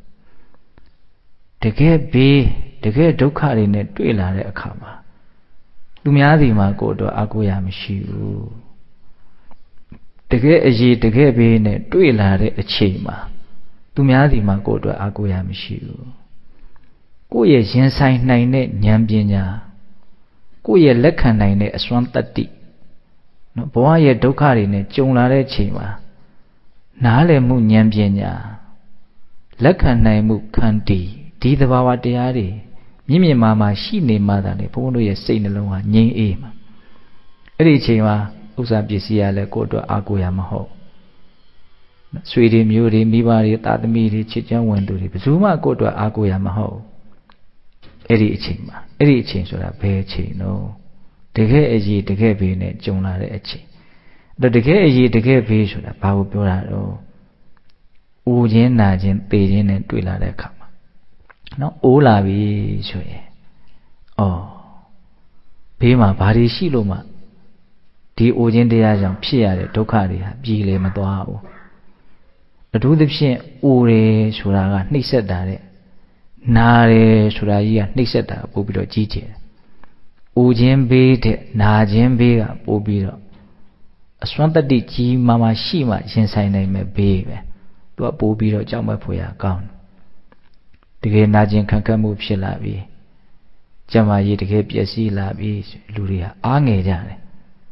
တကယ်ဘေးတကယ်ဒုက္ခတွေနဲ့တွေ့လာတဲ့အခါမှာသူများစီမှာကိုယ့်အတွက်အာကိုးရမရှိဘူးတကယ်အရေးတကယ်ဘေးနဲ့တွေ့လာတဲ့အချိန်မှာသူများစီမှာကိုယ့်အတွက်အားကိုးရမရှိဘူးကိုယ့်ရဲ့ရင်ဆိုင်နိုင်တဲ့ဉာဏ်ပညာကိုယ့်ရဲ့လက်ခံနိုင်တဲ့အစွမ်းတတ္တိနော်ဘဝရဲ့ဒုက္ခတွေနဲ့ကြုံလာတဲ့အချိန်မှာနားလည်မှုဉာဏ်ပညာလက်ခံနိုင်မှုခန္တီဒီသဘာဝတရားတွေမြင့်မြင့်မာမာရှိနေမှသာလေဘုန်းဘုန်းတို့ရဲ့စိတ်နှလုံးဟာငြိမ်းအေးမှာအဲ့ဒီအချိန်မှာဥစ္စာပစ္စည်းရလဲကိုယ့်အတွက်အားကိုးရမဟုတ်ဆွေတွေမျိုးတွေမိဘတွေတာသမီတွေချစ်ချမ်းဝင်သူတွေဘယ်သူမှကိုယ့်အတွက်အားကိုးရမဟုတ်အဲ့ဒီအချိန်မှာအဲ့ဒီအချိန်ဆိုတာဘယ်အချိန်တော့တကယ်အရေးတကယ်ဘေးနဲ့ကြုံလာတဲ့အချိန်အဲ့တကယ်အရေးတကယ်ဘေးဆိုတာဘာကိုပြောတာတော့အိုခြင်းနာခြင်းသေခြင်းနဲ့တွေ့လာတဲ့အခါမှာနော်အိုးလာပြီဆိုရင်အော်ဘေးမှာဘာတွေရှိလို့မှဒီအိုခြင်းတရားကြောင့်ဖြစ်ရတဲ့ဒုက္ခတွေဟာပြည်လေမသွားဘူးအထူးသဖြင့်အိုတယ်ဆိုတာကနှိပ်စက်တာတဲ့နာတယ်ဆိုတာကြီးကနှိပ်စက်တာပို့ပြီးတော့ကြီးကျယ်တယ်အိုခြင်းဘေးတဲ့နာခြင်းဘေးကပို့ပြီးတော့အစွမ်းတတ္တိကြီးမာမာရှိမှရင်ဆိုင်နိုင်မဲ့ဘေးပဲသူကပို့ပြီးတော့ကြောက်မက်ဖွယ်ရကောင်းတယ်တကယ်နာခြင်းခံခတ်မှုဖြစ်လာပြီကျမကြီးတကယ်ပျက်စီးလာပြီလူတွေကအားငယ်ကြတယ်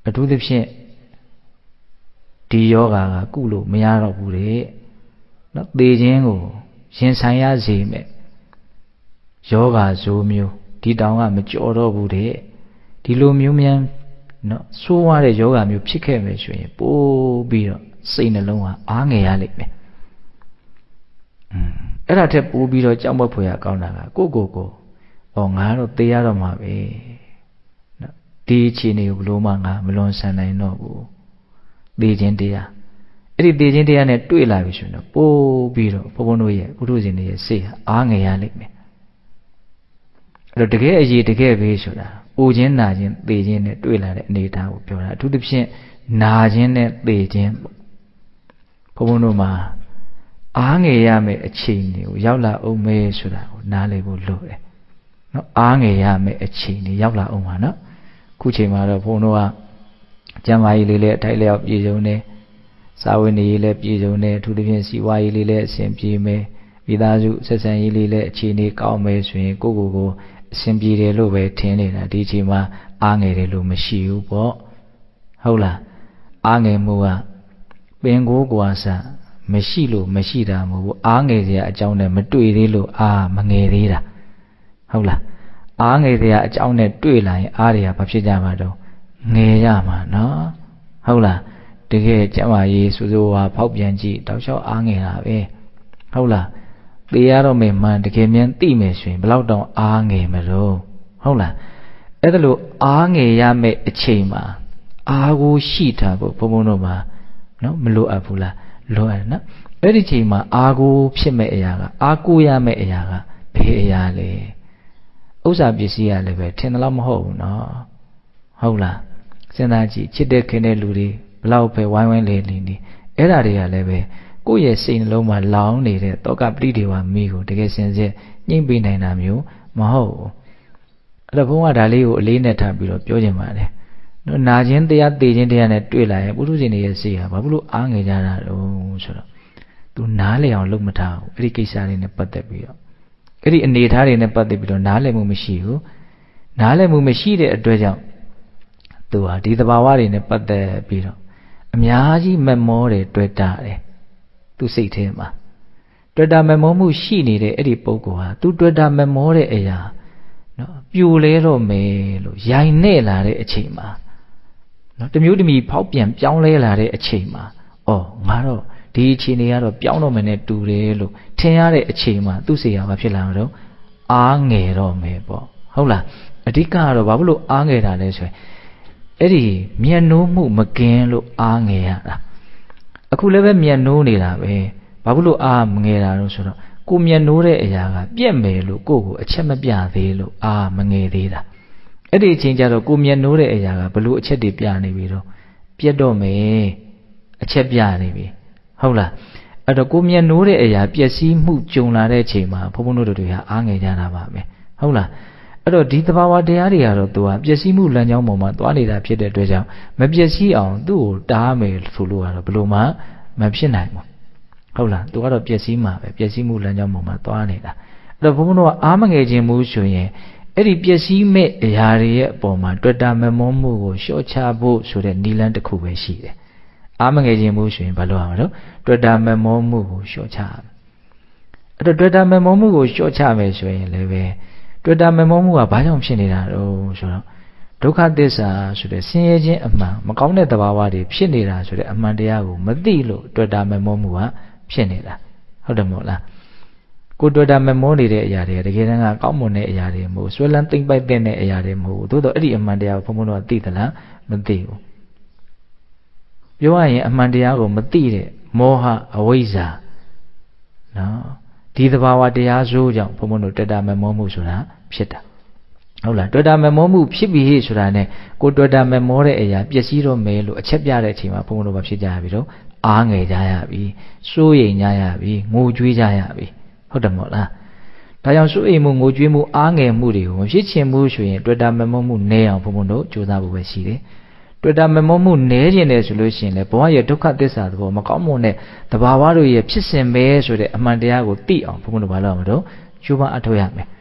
အထူးသဖြင့်ဒီယောဂါကကုလို့မရတော့ဘူးတဲ့နော်သေခြင်းကိုရင်ဆိုင်ရစေမဲ့ယောဂါဇိုးမျိုးဒီတောင်ကမကြော်တော့ဘူးတဲ့ဒီလိုမျိုးမြန်နော်ဆိုးရတဲ့ယောဂါမျိုးဖြစ်ခဲ့မယ်ဆိုရင်ပိုးပြီးတော့စိတ်နှလုံးကအားငယ်ရလိမ့်မယ်อืมအဲ့ဒါထက်ပိုးပြီးတော့ကြောက်မက်ဖွယ်ရကောင်းတာကကိုကိုကိုဩငါတော့သေရတော့မှာပဲနော်ဒီအခြေအနေကိုဘလို့မှငါမလွန်ဆန်နိုင်တော့ဘူးသေခြင်းတရားအဲ့ဒီသေခြင်းတရားနဲ့တွေ့လာပြီဆိုရင်ပိုးပြီးတော့ဘုန်းဘုန်းတို့ရဲ့ပုထုဇဉ်တွေရဲ့စိတ်ဟာအားငယ်ရလိမ့်မယ်အဲ့တော့တကယ်အရေးတကယ်ပဲဆိုတာအိုခြင်းနာခြင်းသေခြင်းနဲ့တွေ့လာတဲ့အနေအထားကိုပြောတာအထူးသဖြင့်နာခြင်းနဲ့သေခြင်းပေါ့ဘုန်းဘုန်းတို့မှာအားငယ်ရမယ့်အချိန်တွေကိုရောက်လာအောင်မဲဆိုတာကိုနားလည်ဖို့လိုတယ်နော်အားငယ်ရမယ့်အချိန်တွေရောက်လာအောင်ပါနော်ခုချိန်မှာတော့ဘုန်းတို့ကကျမ်းမာရေးလေးလည်းအထိုက်လျောက်ပြည့်စုံတယ်စာဝတ်နေရေးလည်းပြည့်စုံတယ်အထူးသဖြင့်စီးပွားရေးလေးလည်းအဆင်ပြေမယ်မိသားစုဆက်ဆံရေးလေးလည်းအခြေအနေကောင်းမယ်ဆိုရင်ကိုယ့်ကိုယ်ကိုအဆင်ပြေတယ်လို့ပဲထင်နေတာဒီအချိန်မှာအားငယ်တယ်လို့မရှိဘူးပေါ့ဟုတ်လားအားငယ်မှုကပင်ကိုယ်ကွာစားမရှိလို့မရှိတာမဟုတ်ဘူးအားငယ်စရာအကြောင်းနဲ့မတွေ့သေးလို့အားမငယ်သေးတာဟုတ်လားအားငယ်စရာအကြောင်းနဲ့တွေ့လာရင်အားတွေကဘာဖြစ်ကြမှာတော့ငယ်ရမှာနော်ဟုတ်လားတကယ်ကျမကြီးစူးစူးဝါဖောက်ပြန်ကြည့်တောက်လျှောက်အားငယ်တာပဲဟုတ်လားသေရတော့မယ်မှန်တကယ်မြန်သိမယ်ဆိုရင်ဘလောက်တောင်အားငယ်မလို့ဟုတ်လားအဲ့ဒါလို့အားငယ်ရမယ့်အချိန်မှာအားကိုရှိတာကိုဘုံဘုံတို့မှာနော်မလိုအပ်ဘူးလားလိုအပ်နော်အဲ့ဒီချိန်မှာအားကိုဖြစ်မဲ့အရာကအားကိုရမယ့်အရာကဘယ်အရာလဲဥစ္စာပစ္စည်းရလည်းပဲထင်တယ်လို့မဟုတ်ဘူးနော်ဟုတ်လားစဉ်းစားကြည့်ချစ်တဲ့ခင်တဲ့လူတွေဘလောက်ပဲဝိုင်းဝိုင်းလေလေနေအဲ့ဓာတွေကလည်းပဲကိုယ့်ရဲ့စိတ်နှလုံးမှာလောင်နေတဲ့တောကပဋိဒေဝမိကိုတကယ်စင်စစ်ညှိမ့်ပေးနိုင်တာမျိုးမဟုတ်ဘူးအဲ့တော့ဘုန်းကဒါလေးကိုအလေးနဲ့ထားပြီးတော့ပြောချင်ပါတယ်နော်နာခြင်းတရားသိခြင်းတရားနဲ့တွေ့လာရင်ပုထုဇဉ်တွေရဲ့စိတ်ဟာဘာလို့အားငယ်ကြတာတုံးဆိုတော့သူနားလည်အောင်လုပ်မထားဘူးအဲ့ဒီကိစ္စတွေနဲ့ပတ်သက်ပြီးတော့အဲ့ဒီအနေအထားတွေနဲ့ပတ်သက်ပြီးတော့နားလည်မှုမရှိဘူးနားလည်မှုမရှိတဲ့အတွက်ကြောင့်သူဟာဒီသဘာဝတွေနဲ့ပတ်သက်ပြီးတော့အများကြီးမမောတယ်တွေ့တာတယ်သူစိတ်ထဲမှာတွေ့တာမမောမှုရှိနေတဲ့အဲ့ဒီပုဂ္ဂိုလ်ဟာသူတွေ့တာမမောတဲ့အရာနော်ပြိုလဲတော့မယ်လို့ရိုင်နဲ့လာတဲ့အချိန်မှာနော်တမျိုးတမီဖောက်ပြန်ပြောင်းလဲလာတဲ့အချိန်မှာအော်ငါတော့ဒီအချိန်တွေကတော့ပြောင်းတော့မယ်နဲ့တူတယ်လို့ထင်ရတဲ့အချိန်မှာသူ့စိတ်ဟာဘာဖြစ်လာတော့အားငယ်တော့မယ်ပေါ့ဟုတ်လားအဓိကကတော့ဘာလို့အားငယ်တာလဲဆိုရင်အဲ့ဒီမျက်နှိုးမှုမကင်းလို့အားငယ်ရတာအခုလည်းပဲမျက်နှိုးနေတာပဲဘာလို့အားမငယ်တာလို့ဆိုတော့ကိုမျက်နှိုးတဲ့အရာကပြက်မယ်လို့ကိုယ့်ကိုအချက်မပြသေးလို့အားမငယ်သေးတာအဲ့ဒီအချိန်ကျတော့ကိုမျက်နှိုးတဲ့အရာကဘလို့အချက်တွေပြနေပြီတော့ပြက်တော့မယ်အချက်ပြနေပြီဟုတ်လားအဲ့တော့ကိုမျက်နှိုးတဲ့အရာပျက်စီးမှုကြုံလာတဲ့အချိန်မှာဘုန်းဘုန်းတို့တွေဟာအားငယ်ကြတာပါပဲဟုတ်လားအဲ့တော့ဒီသဘာဝတရားတွေကတော့သူကပျက်စီးမှုလမ်းကြောင်းပေါ်မှာသွားနေတာဖြစ်တဲ့အတွက်ကြောင့်မပျက်စီးအောင်သူ့ကိုတားမယ်ဆိုလို့ကတော့ဘယ်လိုမှမဖြစ်နိုင်ဘူးဟုတ်လားသူကတော့ပျက်စီးမှာပဲပျက်စီးမှုလမ်းကြောင်းပေါ်မှာသွားနေတာအဲ့တော့ဘုန်းဘုန်းတို့ကအားမငယ်ခြင်းမှုဆိုရင်အဲ့ဒီပျက်စီးမဲ့အရာတွေရဲ့အပေါ်မှာတွေ့တာမမောမှုကိုလျှော့ချဖို့ဆိုတဲ့နည်းလမ်းတစ်ခုပဲရှိတယ်အားမငယ်ခြင်းမှုဆိုရင်ဘာလို့ရမလဲတွေ့တာမမောမှုကိုလျှော့ချအဲ့တော့တွေ့တာမမောမှုကိုလျှော့ချမယ်ဆိုရင်လည်းပဲတွေ့တာမမောမှုကဘာကြောင့်ဖြစ်နေတာတော့ဆိုတော့ဒုက္ခသစ္စာဆိုတဲ့ဆင်းရဲခြင်းအမှန်မကောင်းတဲ့သဘာဝတွေဖြစ်နေတာဆိုတဲ့အမှန်တရားကိုမသိလို့တွေ့တာမမောမှုကဖြစ်နေတာဟုတ်တယ်မဟုတ်လားကိုတွေ့တာမမောနေတဲ့အရာတွေတကယ်တမ်းကကောင်းမွန်တဲ့အရာတွေမဟုတ်ဆွဲလန်းသိမ့်ပိုက်တဲ့အရာတွေမဟုတ်သို့တော့အဲ့ဒီအမှန်တရားကိုဘုံဘုံတော့သိသလားမသိဘူးပြောရရင်အမှန်တရားကိုမသိတဲ့မောဟအဝိဇ္ဇာနော်ဒီသဘာဝတရားစိုးကြောင့်ဘုံဘုံတို့တွေ့တာမမောမှုဆိုတာဖြစ်တာဟုတ်လားတွေ့တာမမောမှုဖြစ်ပြီဟေ့ဆိုတာ ਨੇ ကိုတွေ့တာမမောတဲ့အရာပျက်စီးတော့မယ်လို့အချက်ပြတဲ့အချိန်မှာဘုံဘုံတို့ဘာဖြစ်ကြရပြီတော့အားငယ်ကြရပြီစိုးရိမ်ကြရပြီငိုကြွေးကြရပြီဟုတ်တယ်မဟုတ်လားဒါကြောင့်စိုးရိမ်မှုငိုကြွေးမှုအားငယ်မှုတွေကိုမဖြစ်ချင်ဘူးဆိုရင်တွေ့တာမမောမှုနည်းအောင်ဘုံဘုံတို့ကြိုးစားဖို့ပဲရှိတယ်တွေ့တာမမောမှုနည်းခြင်းတယ်ဆိုလို့ရှိရင်လေဘဝရဲ့ဒုက္ခသစ္စာသဘောမကောင်းမွန်တဲ့သဘာဝတို့ရဲ့ဖြစ်စဉ်ပဲဆိုတဲ့အမှန်တရားကိုသိအောင်ဘုံဘုံတို့ဘာလို့မလို့ကျိုးပန်းအထောက်ရမယ်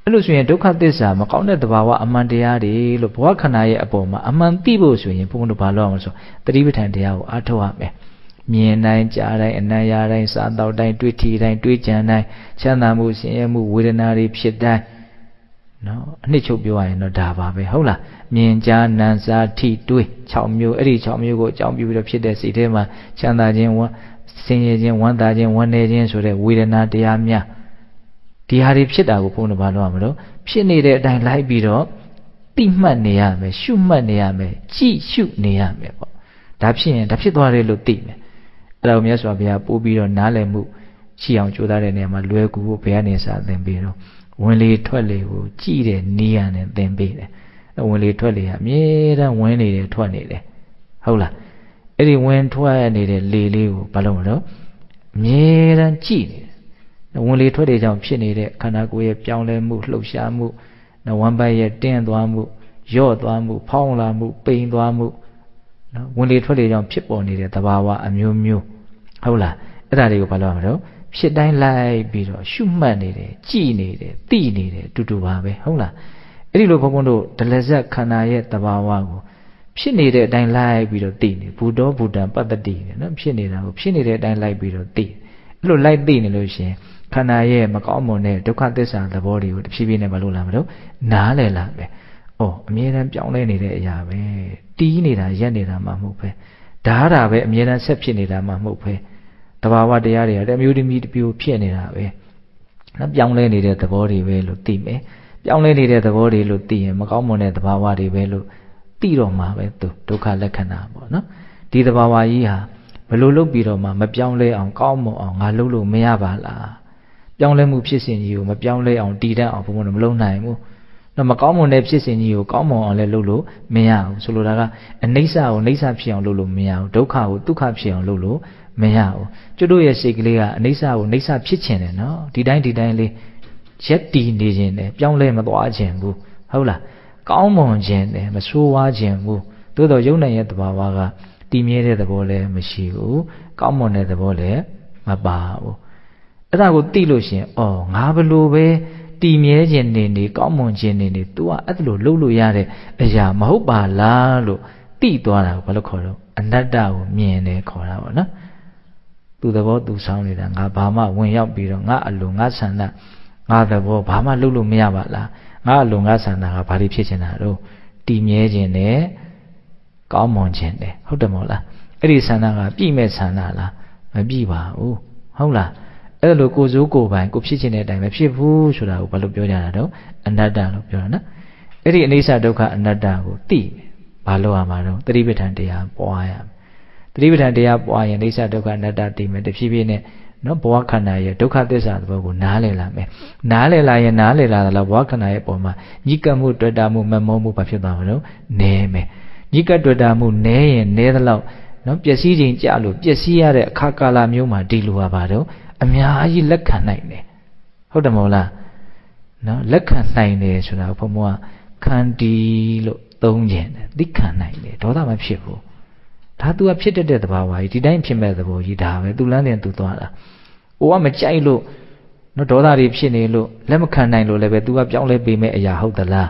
အဲ့လိုဆိုရင်ဒုက္ခသစ္စာမကောင်းတဲ့သဘာဝအမှန်တရားတွေလို့ဘဝခန္ဓာရဲ့အပေါ်မှာအမှန်သိဖို့ဆိုရင်ဘုန်းဘုန်းတို့ဘာလုပ်အောင်ဆိုသတိပဋ္ဌာန်တရားကိုအားထုတ်ရမယ်မြင်တိုင်းကြားတိုင်းအနံ့ရတိုင်းစားတော့တိုင်းတွေ့ထီတိုင်းတွေ့ကြံတိုင်းချမ်းသာမှုဆင်းရဲမှုဝေဒနာတွေဖြစ်တိုင်းနော်အနှစ်ချုပ်ပြောရရင်တော့ဒါပါပဲဟုတ်လားမြင်ကြားနံစားထိတွေး၆မျိုးအဲ့ဒီ၆မျိုးကိုအကြောင်းပြုပြီးတော့ဖြစ်တဲ့စိတ်ထဲမှာချမ်းသာခြင်းဝမ်းဆင်းရဲခြင်းဝမ်းသာခြင်းဝမ်းနည်းခြင်းဆိုတဲ့ဝေဒနာတရားများဒီဟာတွေဖြစ်တာကိုဘုန်းတော်ဘာလို့ရမလို့ဖြစ်နေတဲ့အတိုင်းလိုက်ပြီးတော့သိမှတ်နေရမယ်ရှုမှတ်နေရမယ်ကြည့်ရှုနေရမယ်ပေါ့ဒါဖြစ်ရင်ဒါဖြစ်သွားတယ်လို့သိမယ်အဲ့ဒါကိုမြတ်စွာဘုရားပို့ပြီးတော့နားလည်မှုရှိအောင်ကြိုးစားတဲ့နေရာမှာလွယ်ကူဖို့ဘုရားနေစာသင်ပေးတော့ဝင်လေထွက်လေကိုကြည့်တဲ့နေရာနဲ့သင်ပေးတယ်ဝင်လေထွက်လေကအမြဲတမ်းဝင်နေတယ်ထွက်နေတယ်ဟုတ်လားအဲ့ဒီဝင်ထွက်နေတဲ့လေလေးကိုဘာလို့မလို့အမြဲတမ်းကြည့်နေတယ်ဝင်လေထွက်လေကြောင့်ဖြစ်နေတဲ့ခန္ဓာကိုယ်ရဲ့ပြောင်းလဲမှုလှုပ်ရှားမှုနော်ဝမ်းပိုက်ရဲ့တင်းသွားမှုယော့သွားမှုဖောင်းလာမှုပိန်သွားမှုနော်ဝင်လေထွက်လေကြောင့်ဖြစ်ပေါ်နေတဲ့သဘာဝအမျိုးမျိုးဟုတ်လားအဲ့ဒါတွေကိုဘာလို့ရမလို့ဖြစ်တိုင်းလိုက်ပြီးတော့ရှုမှတ်နေတယ်ကြည်နေတယ်သိနေတယ်တူတူပါပဲဟုတ်လားအဲ့ဒီလိုဘုန်းဘုန်းတို့ဒလဇတ်ခန္ဓာရဲ့သဘာဝကိုဖြစ်နေတဲ့အတိုင်းလိုက်ပြီးတော့သိနေဘူတောဘူတံပတ္တတိနော်ဖြစ်နေတာကိုဖြစ်နေတဲ့အတိုင်းလိုက်ပြီးတော့သိအဲ့လိုလိုက်သိနေလို့ရှိရင်ခန္ဓာရဲ့မကောင်းမွန်တဲ့ဒုက္ခသစ္စာသဘောတွေကိုတဖြည်းဖြည်းနဲ့မလို့လာမလို့နားလည်လာပဲ။အော်အမြဲတမ်းပြောင်းလဲနေတဲ့အရာပဲ။တီးနေတာရက်နေတာမှမဟုတ်ပဲ။ဓာတာပဲအမြဲတမ်းဆက်ဖြစ်နေတာမှမဟုတ်ပဲ။တဘာဝတရားတွေကတမျိုးတမျိုးတပြိုဖြစ်နေတာပဲ။နော်ပြောင်းလဲနေတဲ့သဘောတွေပဲလို့သိမယ်။ပြောင်းလဲနေတဲ့သဘောတွေလို့သိရင်မကောင်းမွန်တဲ့သဘာဝတွေပဲလို့သိတော့မှာပဲသူဒုက္ခလက္ခဏာပေါ့နော်။ဒီသဘာဝကြီးဟာဘယ်လိုလုပ်ပြီးတော့မှမပြောင်းလဲအောင်ကောင်းမွန်အောင်ငါလုပ်လို့မရပါလား။ပြောင်းလဲမှုဖြစ်စဉ်ကြီးကိုမပြောင်းလဲအောင်တည်တတ်အောင်ဘုံဘုံမလုပ်နိုင်ဘူး။တော့မကောင်းမွန်တဲ့ဖြစ်စဉ်ကြီးကိုကောင်းမွန်အောင်လည်းလုပ်လို့မရဘူး။ဆိုလိုတာကအနိစ္စကိုနိစ္စဖြစ်အောင်လုပ်လို့မရဘူး။ဒုက္ခကိုဒုက္ခဖြစ်အောင်လုပ်လို့မရဘူး။ကျွတ်တို့ရဲ့စိတ်ကလေးကအနိစ္စကိုနိစ္စဖြစ်ခြင်းတယ်နော်။ဒီတိုင်းဒီတိုင်းလေးရက်တည်နေခြင်းတယ်ပြောင်းလဲမသွားခြင်းဘူး။ဟုတ်လား။ကောင်းမွန်ခြင်းတယ်မဆိုးဝါးခြင်းဘူး။သို့တော်ယုံနိုင်ရဲ့သဘာဝကတည်မြဲတဲ့သဘောလည်းမရှိဘူး။ကောင်းမွန်တဲ့သဘောလည်းမပါဘူး။အဲ့ဒါကိုသိလို့ရှင်အော်ငါဘလို့ပဲတည်မြဲခြင်းနေနေကောင်းမွန်ခြင်းနေနေ तू ကအဲ့ဒါလို့လုပ်လို့ရတဲ့အရာမဟုတ်ပါလားလို့သိသွားတာကိုဘာလို့ခေါ်တော့အနတ္တကိုမြင်တယ်ခေါ်တာပေါ့နော်သူသဘောသူဆောင်နေတာငါဘာမှဝင်ရောက်ပြီးတော့ငါအလိုငါဆန္ဒငါသဘောဘာမှလုပ်လို့မရပါလားငါအလိုငါဆန္ဒကဘာတွေဖြစ်ချင်တာတော့တည်မြဲခြင်းနဲ့ကောင်းမွန်ခြင်းနဲ့ဟုတ်တယ်မဟုတ်လားအဲ့ဒီဆန္ဒကပြည့်မဲ့ဆန္ဒလားမပြည့်ပါဘူးဟုတ်လားအဲ့လိုကိုစိုးကိုပိုင်ကိုဖြစ်ခြင်းတဲ့အတိုင်းပဲဖြစ်ဘူးဆိုတာကိုဘာလို့ပြောကြတာတော့အနတ္တလို့ပြောတာနော်အဲ့ဒီအနိစ္စဒုက္ခအနတ္တကိုသိဘာလို့ရမှာတော့သတိပဋ္ဌာန်တရားပွားရမယ်သတိပဋ္ဌာန်တရားပွားရင်အနိစ္စဒုက္ခအနတ္တသိမယ်တဖြည်းဖြည်းနဲ့နော်ဘဝခန္ဓာရဲ့ဒုက္ခသစ္စာသဘောကိုနားလည်လာမယ်နားလည်လာရင်နားလည်လာတာဘဝခန္ဓာရဲ့ပုံမှာညှိကပ်မှုတွေ့တာမှုမမောမှုဘာဖြစ်သွားမှာတော့နည်းမယ်ညှိကပ်တွေ့တာမှုနည်းရင်နည်းသလောက်နော်ပျက်စီးခြင်းကြလို့ပျက်စီးရတဲ့အခါကာလမျိုးမှာဒီလိုပါတော့အများကြီးလက်ခံနိုင်တယ်ဟုတ်တယ်မဟုတ်လားနော်လက်ခံနိုင်တယ်ဆိုတာဘုံဘုံကခန္တီလို့သုံးခြင်းတယ်သိခံနိုင်တယ်ဒေါသမဖြစ်ဘူးဒါ तू ကဖြစ်တတ်တဲ့သဘာဝကြီးဒီတိုင်းဖြစ်မဲ့သဘောကြီးဒါပဲ तू လမ်းတင် तू သွားတာဟိုကမကြိုက်လို့နော်ဒေါသတွေဖြစ်နေလို့လက်မခံနိုင်လို့လည်းပဲ तू ကပြောင်းလဲပေးမဲ့အရာဟုတ်သလား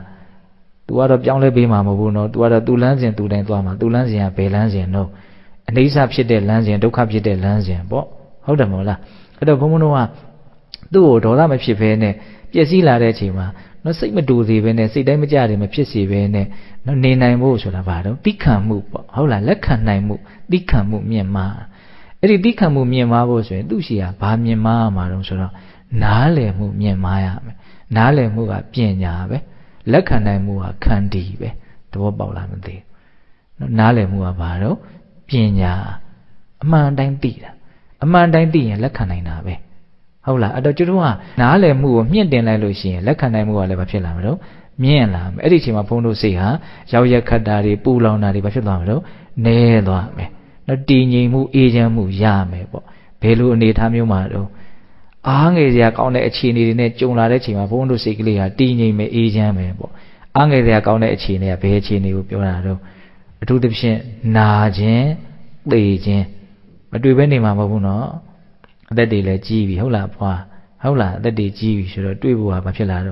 तू ကတော့ပြောင်းလဲပေးမှာမဟုတ်ဘူးနော် तू ကတော့ तू လမ်းစဉ် तू တိုင်းသွားမှာ तू လမ်းစဉ်ကဘယ်လမ်းစဉ်တော့အနိစ္စဖြစ်တဲ့လမ်းစဉ်ဒုက္ခဖြစ်တဲ့လမ်းစဉ်ပေါ့ဟုတ်တယ်မဟုတ်လားအဲ့တော့ဘုံဘုံတို့ကသူ့ကိုဒေါသမဖြစ်ဘဲနဲ့ပျက်စီးလာတဲ့အချိန်မှာနော်စိတ်မတူစေဘဲနဲ့စိတ်တိုင်းမကြတယ်မဖြစ်စေဘဲနဲ့နော်နေနိုင်ဖို့ဆိုတာဘာတော့သိခံမှုပေါ့ဟုတ်လားလက်ခံနိုင်မှုသိခံမှုမြင့်မားအဲ့ဒီသိခံမှုမြင့်မားဖို့ဆိုရင်သူ့ရှိရာဘာမြင့်မားမှာတော့ဆိုတော့နားလည်မှုမြင့်မားရမယ်နားလည်မှုကပညာပဲလက်ခံနိုင်မှုကခန္တီပဲသဘောပေါက်လားမသိဘူးနော်နားလည်မှုကဘာတော့ပညာအမှန်တိုင်းသိတာအမှန်တိုင်းသိရင်လက်ခံနိုင်တာပဲဟုတ်လားအဲ့တော့ကျွတ်တို့ကနားလည်မှုကိုမြင့်တင်လိုက်လို့ရှိရင်လက်ခံနိုင်မှုကလည်းဘာဖြစ်လာမလို့မြင့်လာမယ်အဲ့ဒီအချိန်မှာဘုန်းတို့စိတ်ဟာရောက်ရက်ခတ်တာတွေပူလောင်တာတွေဘာဖြစ်သွားမလို့နည်းသွားမယ်နော်တည်ငြိမ်မှုအေးချမ်းမှုရမယ်ပေါ့ဘယ်လိုအနေအထားမျိုးမှာတော့အားငယ်စရာကောင်းတဲ့အခြေအနေတွေနဲ့ကြုံလာတဲ့အချိန်မှာဘုန်းတို့စိတ်ကလေးဟာတည်ငြိမ်မယ်အေးချမ်းမယ်ပေါ့အားငယ်စရာကောင်းတဲ့အခြေအနေကဘယ်အခြေအနေကိုပြောတာတော့အထူးသဖြင့်နာခြင်းသေခြင်းမတွေ့ဘဲနေမှာမဟုတ်ဘူးနော်အသက်တွေလည်းကြီးပြီဟုတ်လားဖွာဟုတ်လားအသက်တွေကြီးပြီဆိုတော့တွေ့ဖို့ဟာမဖြစ်လာတော့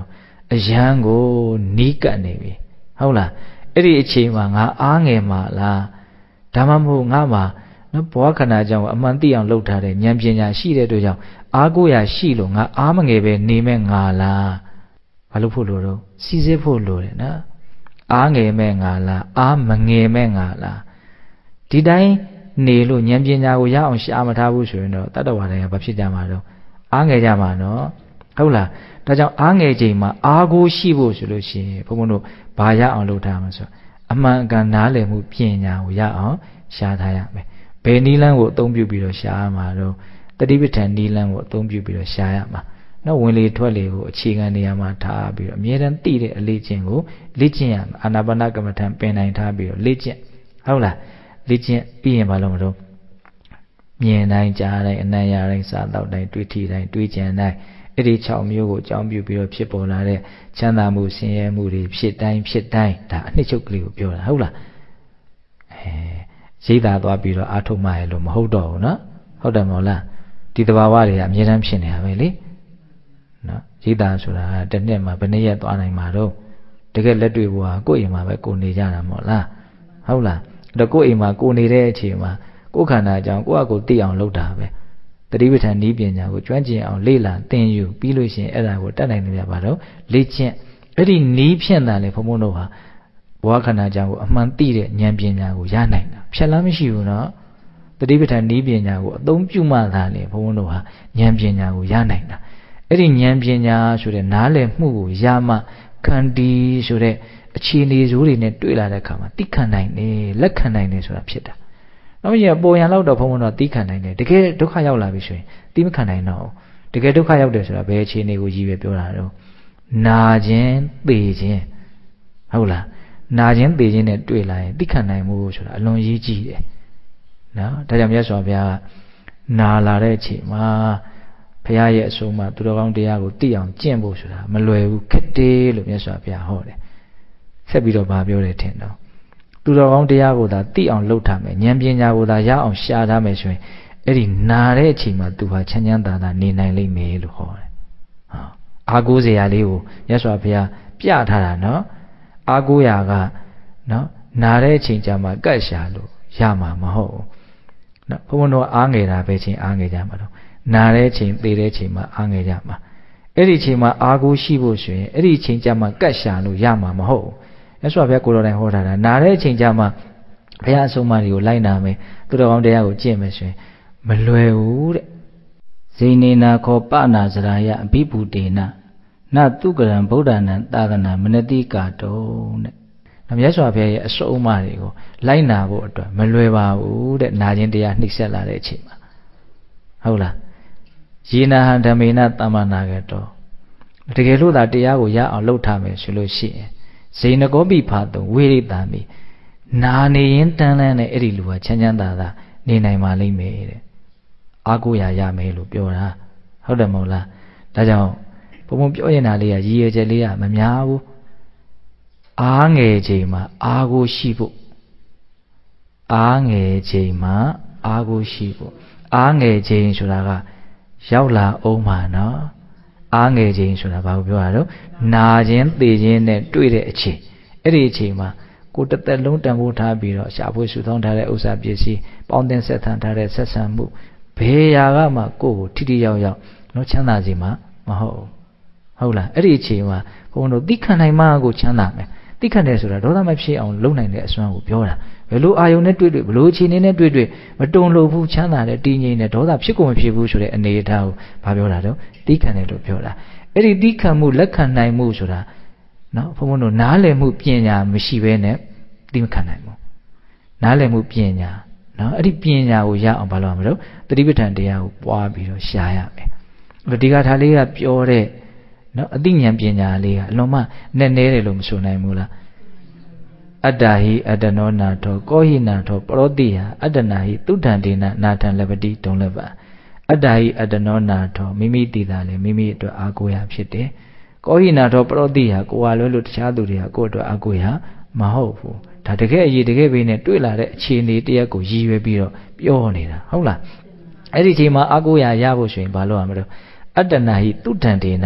အရန်ကိုနီးကပ်နေပြီဟုတ်လားအဲ့ဒီအချိန်မှာငါအားငယ်မှာလားဒါမှမဟုတ်ငါမှာနော်ဘဝခန္ဓာကြောင့်အမှန်သိအောင်လုပ်ထားတဲ့ဉာဏ်ပညာရှိတဲ့အတွက်ကြောင့်အားကိုးရာရှိလို့ငါအားမငယ်ပဲနေမဲ့ငါလားဘာလို့ဖို့လို့တော့စီစစ်ဖို့လို့တယ်နော်အားငယ်မဲ့ငါလားအားမငယ်မဲ့ငါလားဒီတိုင်းနေလို့ဉာဏ်ပညာကိုရအောင်ရှာမထားဘူးဆိုရင်တော့တတ္တဝါတွေကဘာဖြစ်ကြမှာတော့အားငယ်ကြမှာနော်ဟုတ်လားဒါကြောင့်အားငယ်ချိန်မှာအားကိုးရှိဖို့ဆိုလို့ရှိရင်ဘုန်းဘုန်းတို့ဘာရအောင်လုပ်ထားမှာဆိုအမှန်အကန်နားလည်မှုပညာကိုရအောင်ရှာထားရမယ်ဘယ်နည်းလမ်းကိုအသုံးပြုပြီးတော့ရှာရမှာတော့တတိပဋ္ဌာန်နည်းလမ်းကိုအသုံးပြုပြီးတော့ရှာရမှာနော်ဝင်လေထွက်လေကိုအခြေခံနေရာမှာထားပြီးတော့အမြဲတမ်းသိတဲ့အလေးကျင့်ကိုလေ့ကျင့်ရမှာအာနာပါနကမ္မဋ္ဌာန်းပင်နိုင်ထားပြီးတော့လေ့ကျင့်ဟုတ်လားလေ့ကျင့်ပြီးရင်ဘာလို့မလို့မြင်တိုင်းကြားတိုင်းအနံ့ရတိုင်းစားတော့တိုင်းတွေးထီတိုင်းတွေးကြံတိုင်းအဲ့ဒီ၆မျိုးကိုအကြောင်းပြုပြီးတော့ဖြစ်ပေါ်လာတဲ့ချမ်းသာမှုဆင်းရဲမှုတွေဖြစ်တိုင်းဖြစ်တိုင်းဒါအနှစ်ချုပ်ကလေးကိုပြောတာဟုတ်လားအဲရိတ်သာသွားပြီးတော့အာထုတ်မှရလို့မဟုတ်တော့ဘူးနော်ဟုတ်တယ်မဟုတ်လားဒီသဘာဝတွေကအမြဲတမ်းဖြစ်နေတာပဲလေနော်ရိတ်သာဆိုတာတစ်နှစ်မှာဘယ်နှစ်ရက်သွားနိုင်မှာတော့တကယ်လက်တွေ့ဘဝကိုယ့်အိမ်မှာပဲကိုနေကြတာမဟုတ်လားဟုတ်လားအဲ့တော့ကိုယ့်အိမ်မှာကိုနေတဲ့အချိန်မှာကိုယ်ခန္ဓာအကြောင်းကိုယ့်အကိုသိအောင်လုပ်တာပဲတတိပဋ္ဌာန်နည်းပညာကိုကျွမ်းကျင်အောင်လေ့လာသင်ယူပြီးလို့ရှိရင်အဲ့ဒါကိုတတ်နိုင်တယ်ပြပါတော့လေ့ကျင့်အဲ့ဒီနည်းဖြင့်တန်လေဘုံဘုံတို့ဟာဘဝခန္ဓာအကြောင်းကိုအမှန်သိတဲ့ဉာဏ်ပညာကိုရနိုင်တာဖြတ်လမ်းမရှိဘူးနော်တတိပဋ္ဌာန်နည်းပညာကိုအသုံးပြုမှသာလေဘုံဘုံတို့ဟာဉာဏ်ပညာကိုရနိုင်တာအဲ့ဒီဉာဏ်ပညာဆိုတဲ့နားလည်မှုကိုရမှခန္တီဆိုတဲ့အခြေအနေစိုးတွေနဲ့တွေ့လာတဲ့အခါမှာသိခံနိုင်တယ်လက်ခံနိုင်တယ်ဆိုတာဖြစ်တာနောက်ရပေါ်ရန်လောက်တော့ဘုံဘုံတော့သိခံနိုင်တယ်တကယ်ဒုက္ခရောက်လာပြီဆိုရင်သိမခံနိုင်တော့တကယ်ဒုက္ခရောက်တယ်ဆိုတာဘယ်အခြေအနေကိုရည်ပဲပြောတာတော့နာခြင်းသေခြင်းဟုတ်လားနာခြင်းသေခြင်းနဲ့တွေ့လာရင်သိခံနိုင်မှုဆိုတာအလွန်ရေးကြည့်တယ်နော်ဒါကြောင့်မြတ်စွာဘုရားကနာလာတဲ့အချိန်မှာဘုရားရဲ့အဆုံးအမသူတော်ကောင်းတရားကိုသိအောင်ကျင့်ဖို့ဆိုတာမလွယ်ဘူးခက်တယ်လို့မြတ်စွာဘုရားဟောတယ်ဆက်ပြီးတော့ဗာပြောတယ်ထင်တော့သူတော်ကောင်းတရားကိုသာသိအောင်လုပ်ထားမယ်ဉာဏ်ပညာကိုသာရအောင်ရှာထားမယ်ဆိုရင်အဲ့ဒီနာတဲ့အချိန်မှာသူဟာချမ်းချမ်းသာသာနေနိုင်လိမ့်မယ်လို့ဟောတယ်ဟာအာကိုးစရာလေးကိုမြတ်စွာဘုရားပြထားတာနော်အာကိုးရာကနော်နာတဲ့အချိန်ကြမှာကတ်ရှာလို့ရမှာမဟုတ်ဘူးနော်ဘုံဘုံတော့အားငယ်တာပဲချင်းအားငယ်ကြမှာတော့နာတဲ့အချိန်သေတဲ့အချိန်မှာအားငယ်ကြမှာအဲ့ဒီအချိန်မှာအာကိုးရှိဖို့ဆိုရင်အဲ့ဒီအချိန်ကြမှာကတ်ရှာလို့ရမှာမဟုတ်ဘူးမြတ်စွာဘုရားကိုယ်တော်တိုင်ဟောထားတာနာတဲ့အချိန်ကြမှာဘုရားအဆုံးအမတွေကိုလိုက်နာမယ်သူတော်ကောင်းတရားကိုကျင့်မယ်ဆိုရင်မလွယ်ဘူးတဲ့ဇိနေနာခောပနာစရာယအဘိဗုတေနနတုကရံဗုဒ္ဓနာသာသနာမနတိကာတုံတဲ့မြတ်စွာဘုရားရဲ့အဆုံးအမတွေကိုလိုက်နာဖို့အတွက်မလွယ်ပါဘူးတဲ့နာခြင်းတရားနှိမ့်ဆက်လာတဲ့အချိန်မှာဟုတ်လားယေနာဟံဓမ္မေနသမ္မာနာကတောတကယ်လို့သာတရားကိုရအောင်လုပ်ထားမယ်ဆိုလို့ရှိရင်ဇိနကောပိဖာတုံဝိရိတံမိနာနေရင်တန်းလန်းနဲ့အဲ့ဒီလူကချမ်းချမ်းသာသာနေနိုင်ပါလိမ့်မယ်တဲ့အာကိုရာရမယ်လို့ပြောတာဟုတ်တယ်မဟုတ်လားဒါကြောင့်ဘုံဘုံပြောရင်တာလေးကရည်ရွယ်ချက်လေးကမများဘူးအားငယ်ချိန်မှာအားကိုရှိဖို့အားငယ်ချိန်မှာအားကိုရှိဖို့အားငယ်ချိန်ဆိုတာကရောက်လာအောင်မှာနော်အားငယ်ခြင်းဆိုတာဘာကိုပြောတာတော့နာခြင်းသေခြင်းနဲ့တွေ့တဲ့အချိန်အဲ့ဒီအချိန်မှာကိုတစ်သက်လုံးတန်ဖိုးထားပြီးတော့ရှာဖွေစုဆောင်းထားတဲ့ဥစ္စာပစ္စည်းပေါင်းတင်ဆက်ထန်ထားတဲ့ဆက်ဆံမှုဘယ်ရာကမှကိုယ့်ကိုထိထိရောက်ရောက်နော်ချမ်းသာစေမှာမဟုတ်ဘူးဟုတ်လားအဲ့ဒီအချိန်မှာဘုန်းတော်သိခံနိုင်မှကိုချမ်းသာမယ်သိခံတယ်ဆိုတာဒေါသမဖြစ်အောင်လုပ်နိုင်တဲ့အစွမ်းကိုပြောတာဘယ်လိုအာယုန်နဲ့တွေ့တွေ့ဘယ်လိုအခြေအနေနဲ့တွေ့တွေ့မတုံလို့ဘူးချမ်းသာတဲ့တည်ငြိမ်တဲ့ဒေါသဖြစ်ကုန်မဖြစ်ဘူးဆိုတဲ့အနေအထားကိုဘာပြောတာတော့သိခံတယ်လို့ပြောတာအဲ့ဒီသိခံမှုလက်ခံနိုင်မှုဆိုတာနော်ဘုန်းဘုန်းတို့နားလည်မှုပညာမရှိဘဲနဲ့သိမခံနိုင်ဘူးနားလည်မှုပညာနော်အဲ့ဒီပညာကိုရအောင်ဘာလုပ်ရမလို့တတိပဋ္ဌာန်တရားကိုပွားပြီးတော့ရှာရမယ်ဒီကထာလေးကပြောတဲ့နော်အသိဉာဏ်ပညာလေးကအလွန်မှနက်နဲတယ်လို့မဆိုနိုင်ဘူးလားအတ္တဟိအတ္တနောနာထောကောဟိနာထောပရောတိယအတ္တနာဟိသုဒ္ဓံဒေနနာထံလပတိဒုံလပအတ္တဟိအတ္တနောနာထောမိမိတည်တာလေမိမိအတွက်အာကိုရဖြစ်တယ်ကောဟိနာထောပရောတိယကိုယ်ဟာလွဲလို့တခြားသူတွေကကိုယ့်အတွက်အာကိုရမဟုတ်ဘူးဒါတကယ်အရေးတကယ်ပဲနဲ့တွေ့လာတဲ့အခြေအနေတရက်ကိုရည်ရွယ်ပြီးတော့ပြောနေတာဟုတ်လားအဲ့ဒီအချိန်မှာအာကိုရရဖို့ဆိုရင်ဘာလုပ်ရမလဲအတ္တနာဟိသုဒ္ဓံဒေန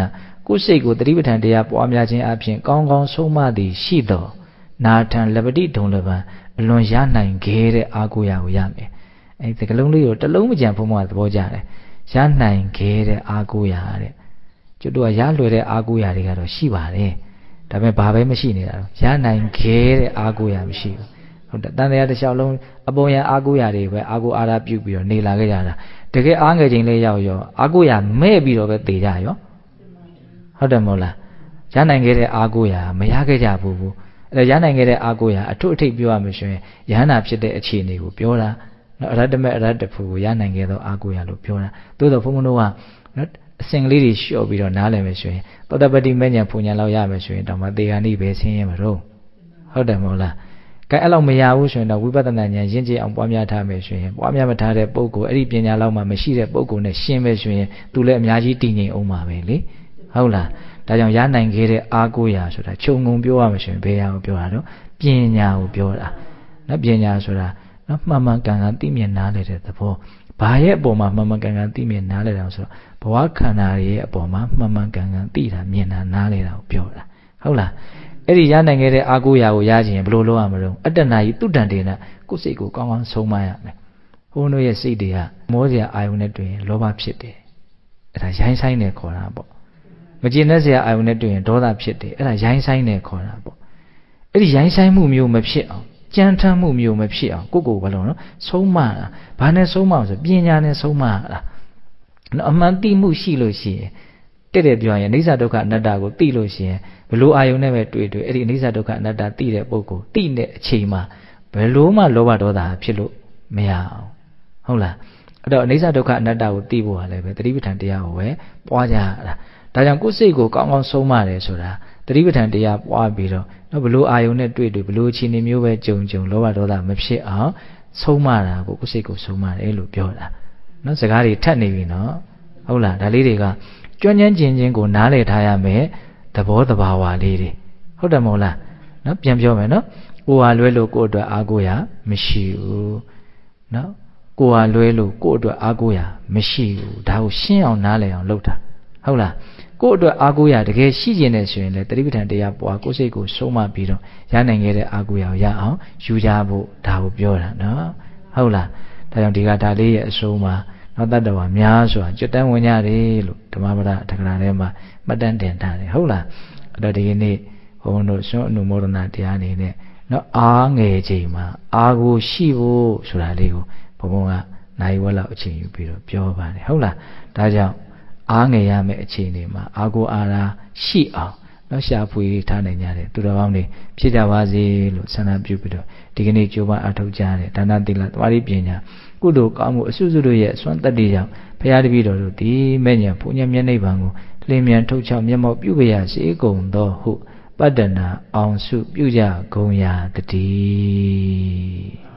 ကိုယ်စိတ်ကိုတတိပဋ္ဌာန်တရားပွားများခြင်းအပြင်ကောင်းကောင်းဆုံးမသည်ရှိသောနာထံလပတိဒုံလပံအလွန်ရနိုင်ခဲ့တဲ့အာကိုရာကိုရမယ်အဲဒီကလုံးလေးကိုတစ်လုံးမကြံဘုံဘုံကသဘောကျတယ်ရနိုင်ခဲ့တဲ့အာကိုရာတဲ့ကျွတ်တို့ကရလွယ်တဲ့အာကိုရာတွေကတော့ရှိပါတယ်ဒါပေမဲ့ဘာပဲမရှိနေတာတော့ရနိုင်ခဲ့တဲ့အာကိုရာမရှိဘူးဟုတ်တယ်တန်တရားတစ်လျှောက်လုံးအပေါ်ယံအာကိုရာတွေပဲအာကိုအာရပြုတ်ပြီးတော့နေလာခဲ့ကြတာတကယ်အားငယ်ခြင်းလေးရောက်ရောအာကိုရာမဲ့ပြီးတော့ပဲတည်ကြရောဟုတ်တယ်မဟုတ်လားရနိုင်ခဲ့တဲ့အာကိုရာမရခဲ့ကြဘူးဘူးအဲ့ဒါရနိုင်ခဲ့တဲ့အာကိုရာအထွတ်အထိပ်ပြောရမယ်ဆိုရင်ယဟန္တာဖြစ်တဲ့အခြေအနေကိုပြောတာနော်အရတ္တမဲ့အရတ္တဖူကိုရနိုင်ခဲ့သောအာကိုရာလို့ပြောတာသို့တော့ဘုန်းဘုန်းတို့ကနော်အစဉ်ကလေးတွေလျှော့ပြီးတော့နားလည်မယ်ဆိုရင်သောတပတိမဲ့ညာပူညာလောက်ရမယ်ဆိုရင်တောင်မှတေဂာနိပဲဆင်းရဲမှာတော့ဟုတ်တယ်မဟုတ်လားကဲအဲ့လောက်မရဘူးဆိုရင်တော့ဝိပဿနာဉာဏ်ရင့်ကျက်အောင်ပွားများထားမယ်ဆိုရင်ပွားများမထားတဲ့ပုဂ္ဂိုလ်အဲ့ဒီပညာလောက်မှမရှိတဲ့ပုဂ္ဂိုလ်နဲ့ရှင်းမယ်ဆိုရင်သူလည်းအများကြီးတည်ငြိမ်အောင်ပါပဲလေဟုတ်လားဒါကြောင့်ရနိုင်ခဲ့တဲ့အာကိုရာဆိုတာခြုံငုံပြောရမှာဆိုရင်ဘယ်ရာကိုပြောတာတော့ပညာကိုပြောတာနော်ပညာဆိုတာနော်မှန်မှန်ကန်ကန်သိမြင်နားလည်တဲ့သဘောဘာရဲ့အပေါ်မှာမှန်မှန်ကန်ကန်သိမြင်နားလည်တာဆိုတော့ဘဝခန္ဓာရဲ့အပေါ်မှာမှန်မှန်ကန်ကန်သိတာမြင်တာနားလည်တာကိုပြောတာဟုတ်လားအဲ့ဒီရနိုင်ခဲ့တဲ့အာကိုရာကိုရခြင်းဘယ်လိုလုပ်ရမလို့အတ္တနာယိတုတ္တန်တေနကိုယ်စိတ်ကိုကောင်းကောင်းဆုံးမရမယ်ဘုန်းတို့ရဲ့စိတ်တွေကမောစရာအာယုန်နဲ့တွေ့ရင်လောဘဖြစ်တယ်အဲ့ဒါရိုင်းဆိုင်နေခေါ်တာပေါ့မကျေနပ်စရာအာယုန်နဲ့တွေ့ရင်ဒေါသဖြစ်တယ်အဲ့ဒါရိုင်းဆိုင်နေခေါ်တာပေါ့အဲ့ဒီရိုင်းဆိုင်မှုမျိုးမဖြစ်အောင်ကြမ်းထမ်းမှုမျိုးမဖြစ်အောင်ကိုယ့်ကိုယ်ဘယ်လိုနော်ဆုံးမတာဘာနဲ့ဆုံးမအောင်ဆိုပညာနဲ့ဆုံးမတာနော်အမှန်သိမှုရှိလို့ရှိရင်တဲ့တဲ့ပြောရင်အိဋ္ဌဒုက္ခအနတ္တကိုသိလို့ရှိရင်ဘယ်လိုအာယုန်နဲ့ပဲတွေ့တွေ့အဲ့ဒီအိဋ္ဌဒုက္ခအနတ္တသိတဲ့ပုဂ္ဂိုလ်သိတဲ့အချိန်မှာဘယ်လိုမှလောဘဒေါသဖြစ်လို့မရအောင်ဟုတ်လားအဲ့တော့အိဋ္ဌဒုက္ခအနတ္တကိုသိဖို့ဟာလည်းပဲတတိပဋ္ဌာန်တရားကိုပဲပွားကြတာဒါကြောင့်ကိုယ်စိတ်ကိုကောင်းကောင်းဆုံးမတယ်ဆိုတာတတိပဋ္ဌာန်တရားပွားပြီးတော့နော်ဘလို့အာယုန်နဲ့တွေ့တွေ့ဘလို့အခြေအနေမျိုးပဲကြုံကြုံလောဘဒေါသမဖြစ်အောင်ဆုံးမတာကိုကိုယ်စိတ်ကိုဆုံးမတယ်လို့ပြောတာနော်စကားတွေထပ်နေပြီနော်ဟုတ်လားဒါလေးတွေကကျွမ်းကျင်ခြင်းချင်းကိုနားလည်ထားရမယ်သဘောတဘာဝလေးတွေဟုတ်တယ်မဟုတ်လားနော်ပြန်ပြောမယ်နော်ကိုယ်ဟာလွဲလို့ကိုယ်အတွက်အားကိုးရမရှိဘူးနော်ကိုယ်ဟာလွဲလို့ကိုယ်အတွက်အားကိုးရမရှိဘူးဒါကိုရှင်းအောင်နားလည်အောင်လုပ်တာဟုတ်လားကိုယ့်အတွက်အားကိုးရတကယ်ရှိကျင်နေဆိုရင်လေတတိပဋ္ဌာန်တရားပွားကိုယ်စိတ်ကိုဆုံးမပြီးတော့ရနိုင်ခဲ့တဲ့အားကိုးရအောင်ရအောင်ယူကြဖို့ဒါကိုပြောတာနော်ဟုတ်လားဒါကြောင့်ဒီကဒါလေးရဲ့အဆုံးမှာနောက်တတ္တဝါများစွာကျွတ်တန်းဝင်ကြတယ်လို့ဓမ္မပဒအထကရာထဲမှာမှတ်တမ်းတင်ထားတယ်ဟုတ်လားအဲ့တော့ဒီကနေ့ဘုန်းတို့ဆွမ်းအနုမောဒနာတရားအနေနဲ့နော်အားငယ်ချိန်မှာအားကိုရှိဖို့ဆိုတာလေးကိုဘုံဘုံကနိုင်ဝက်လောက်အချိန်ယူပြီးတော့ပြောပါတယ်ဟုတ်လားဒါကြောင့်အားငယ်ရမယ့်အခြေအနေမှာအာကိုအာရာရှိအောင်နော်ရှာဖွေထားနိုင်ကြတယ်သူတော်ကောင်းတွေဖြစ်ကြပါစေလို့ဆန္ဒပြုပြီးတော့ဒီကနေ့ကြိုးပမ်းအထောက်ကြတယ်ဒါနသီလသမာဓိပညာကုသိုလ်ကောင်းမှုအစွတ်စွတ်တို့ရဲ့အစွမ်းတတ္တိကြောင့်ဘုရားတပည့်တော်တို့ဒီမဲ့ညာဘုညမျက်နှိပ်ပံကိုလင်းမြန်ထုတ်ချောက်မျက်မှောက်ပြုကြရစေကုန်သောဟုပတ္တနာအောင်စုပြုကြကုန်ရာတည်း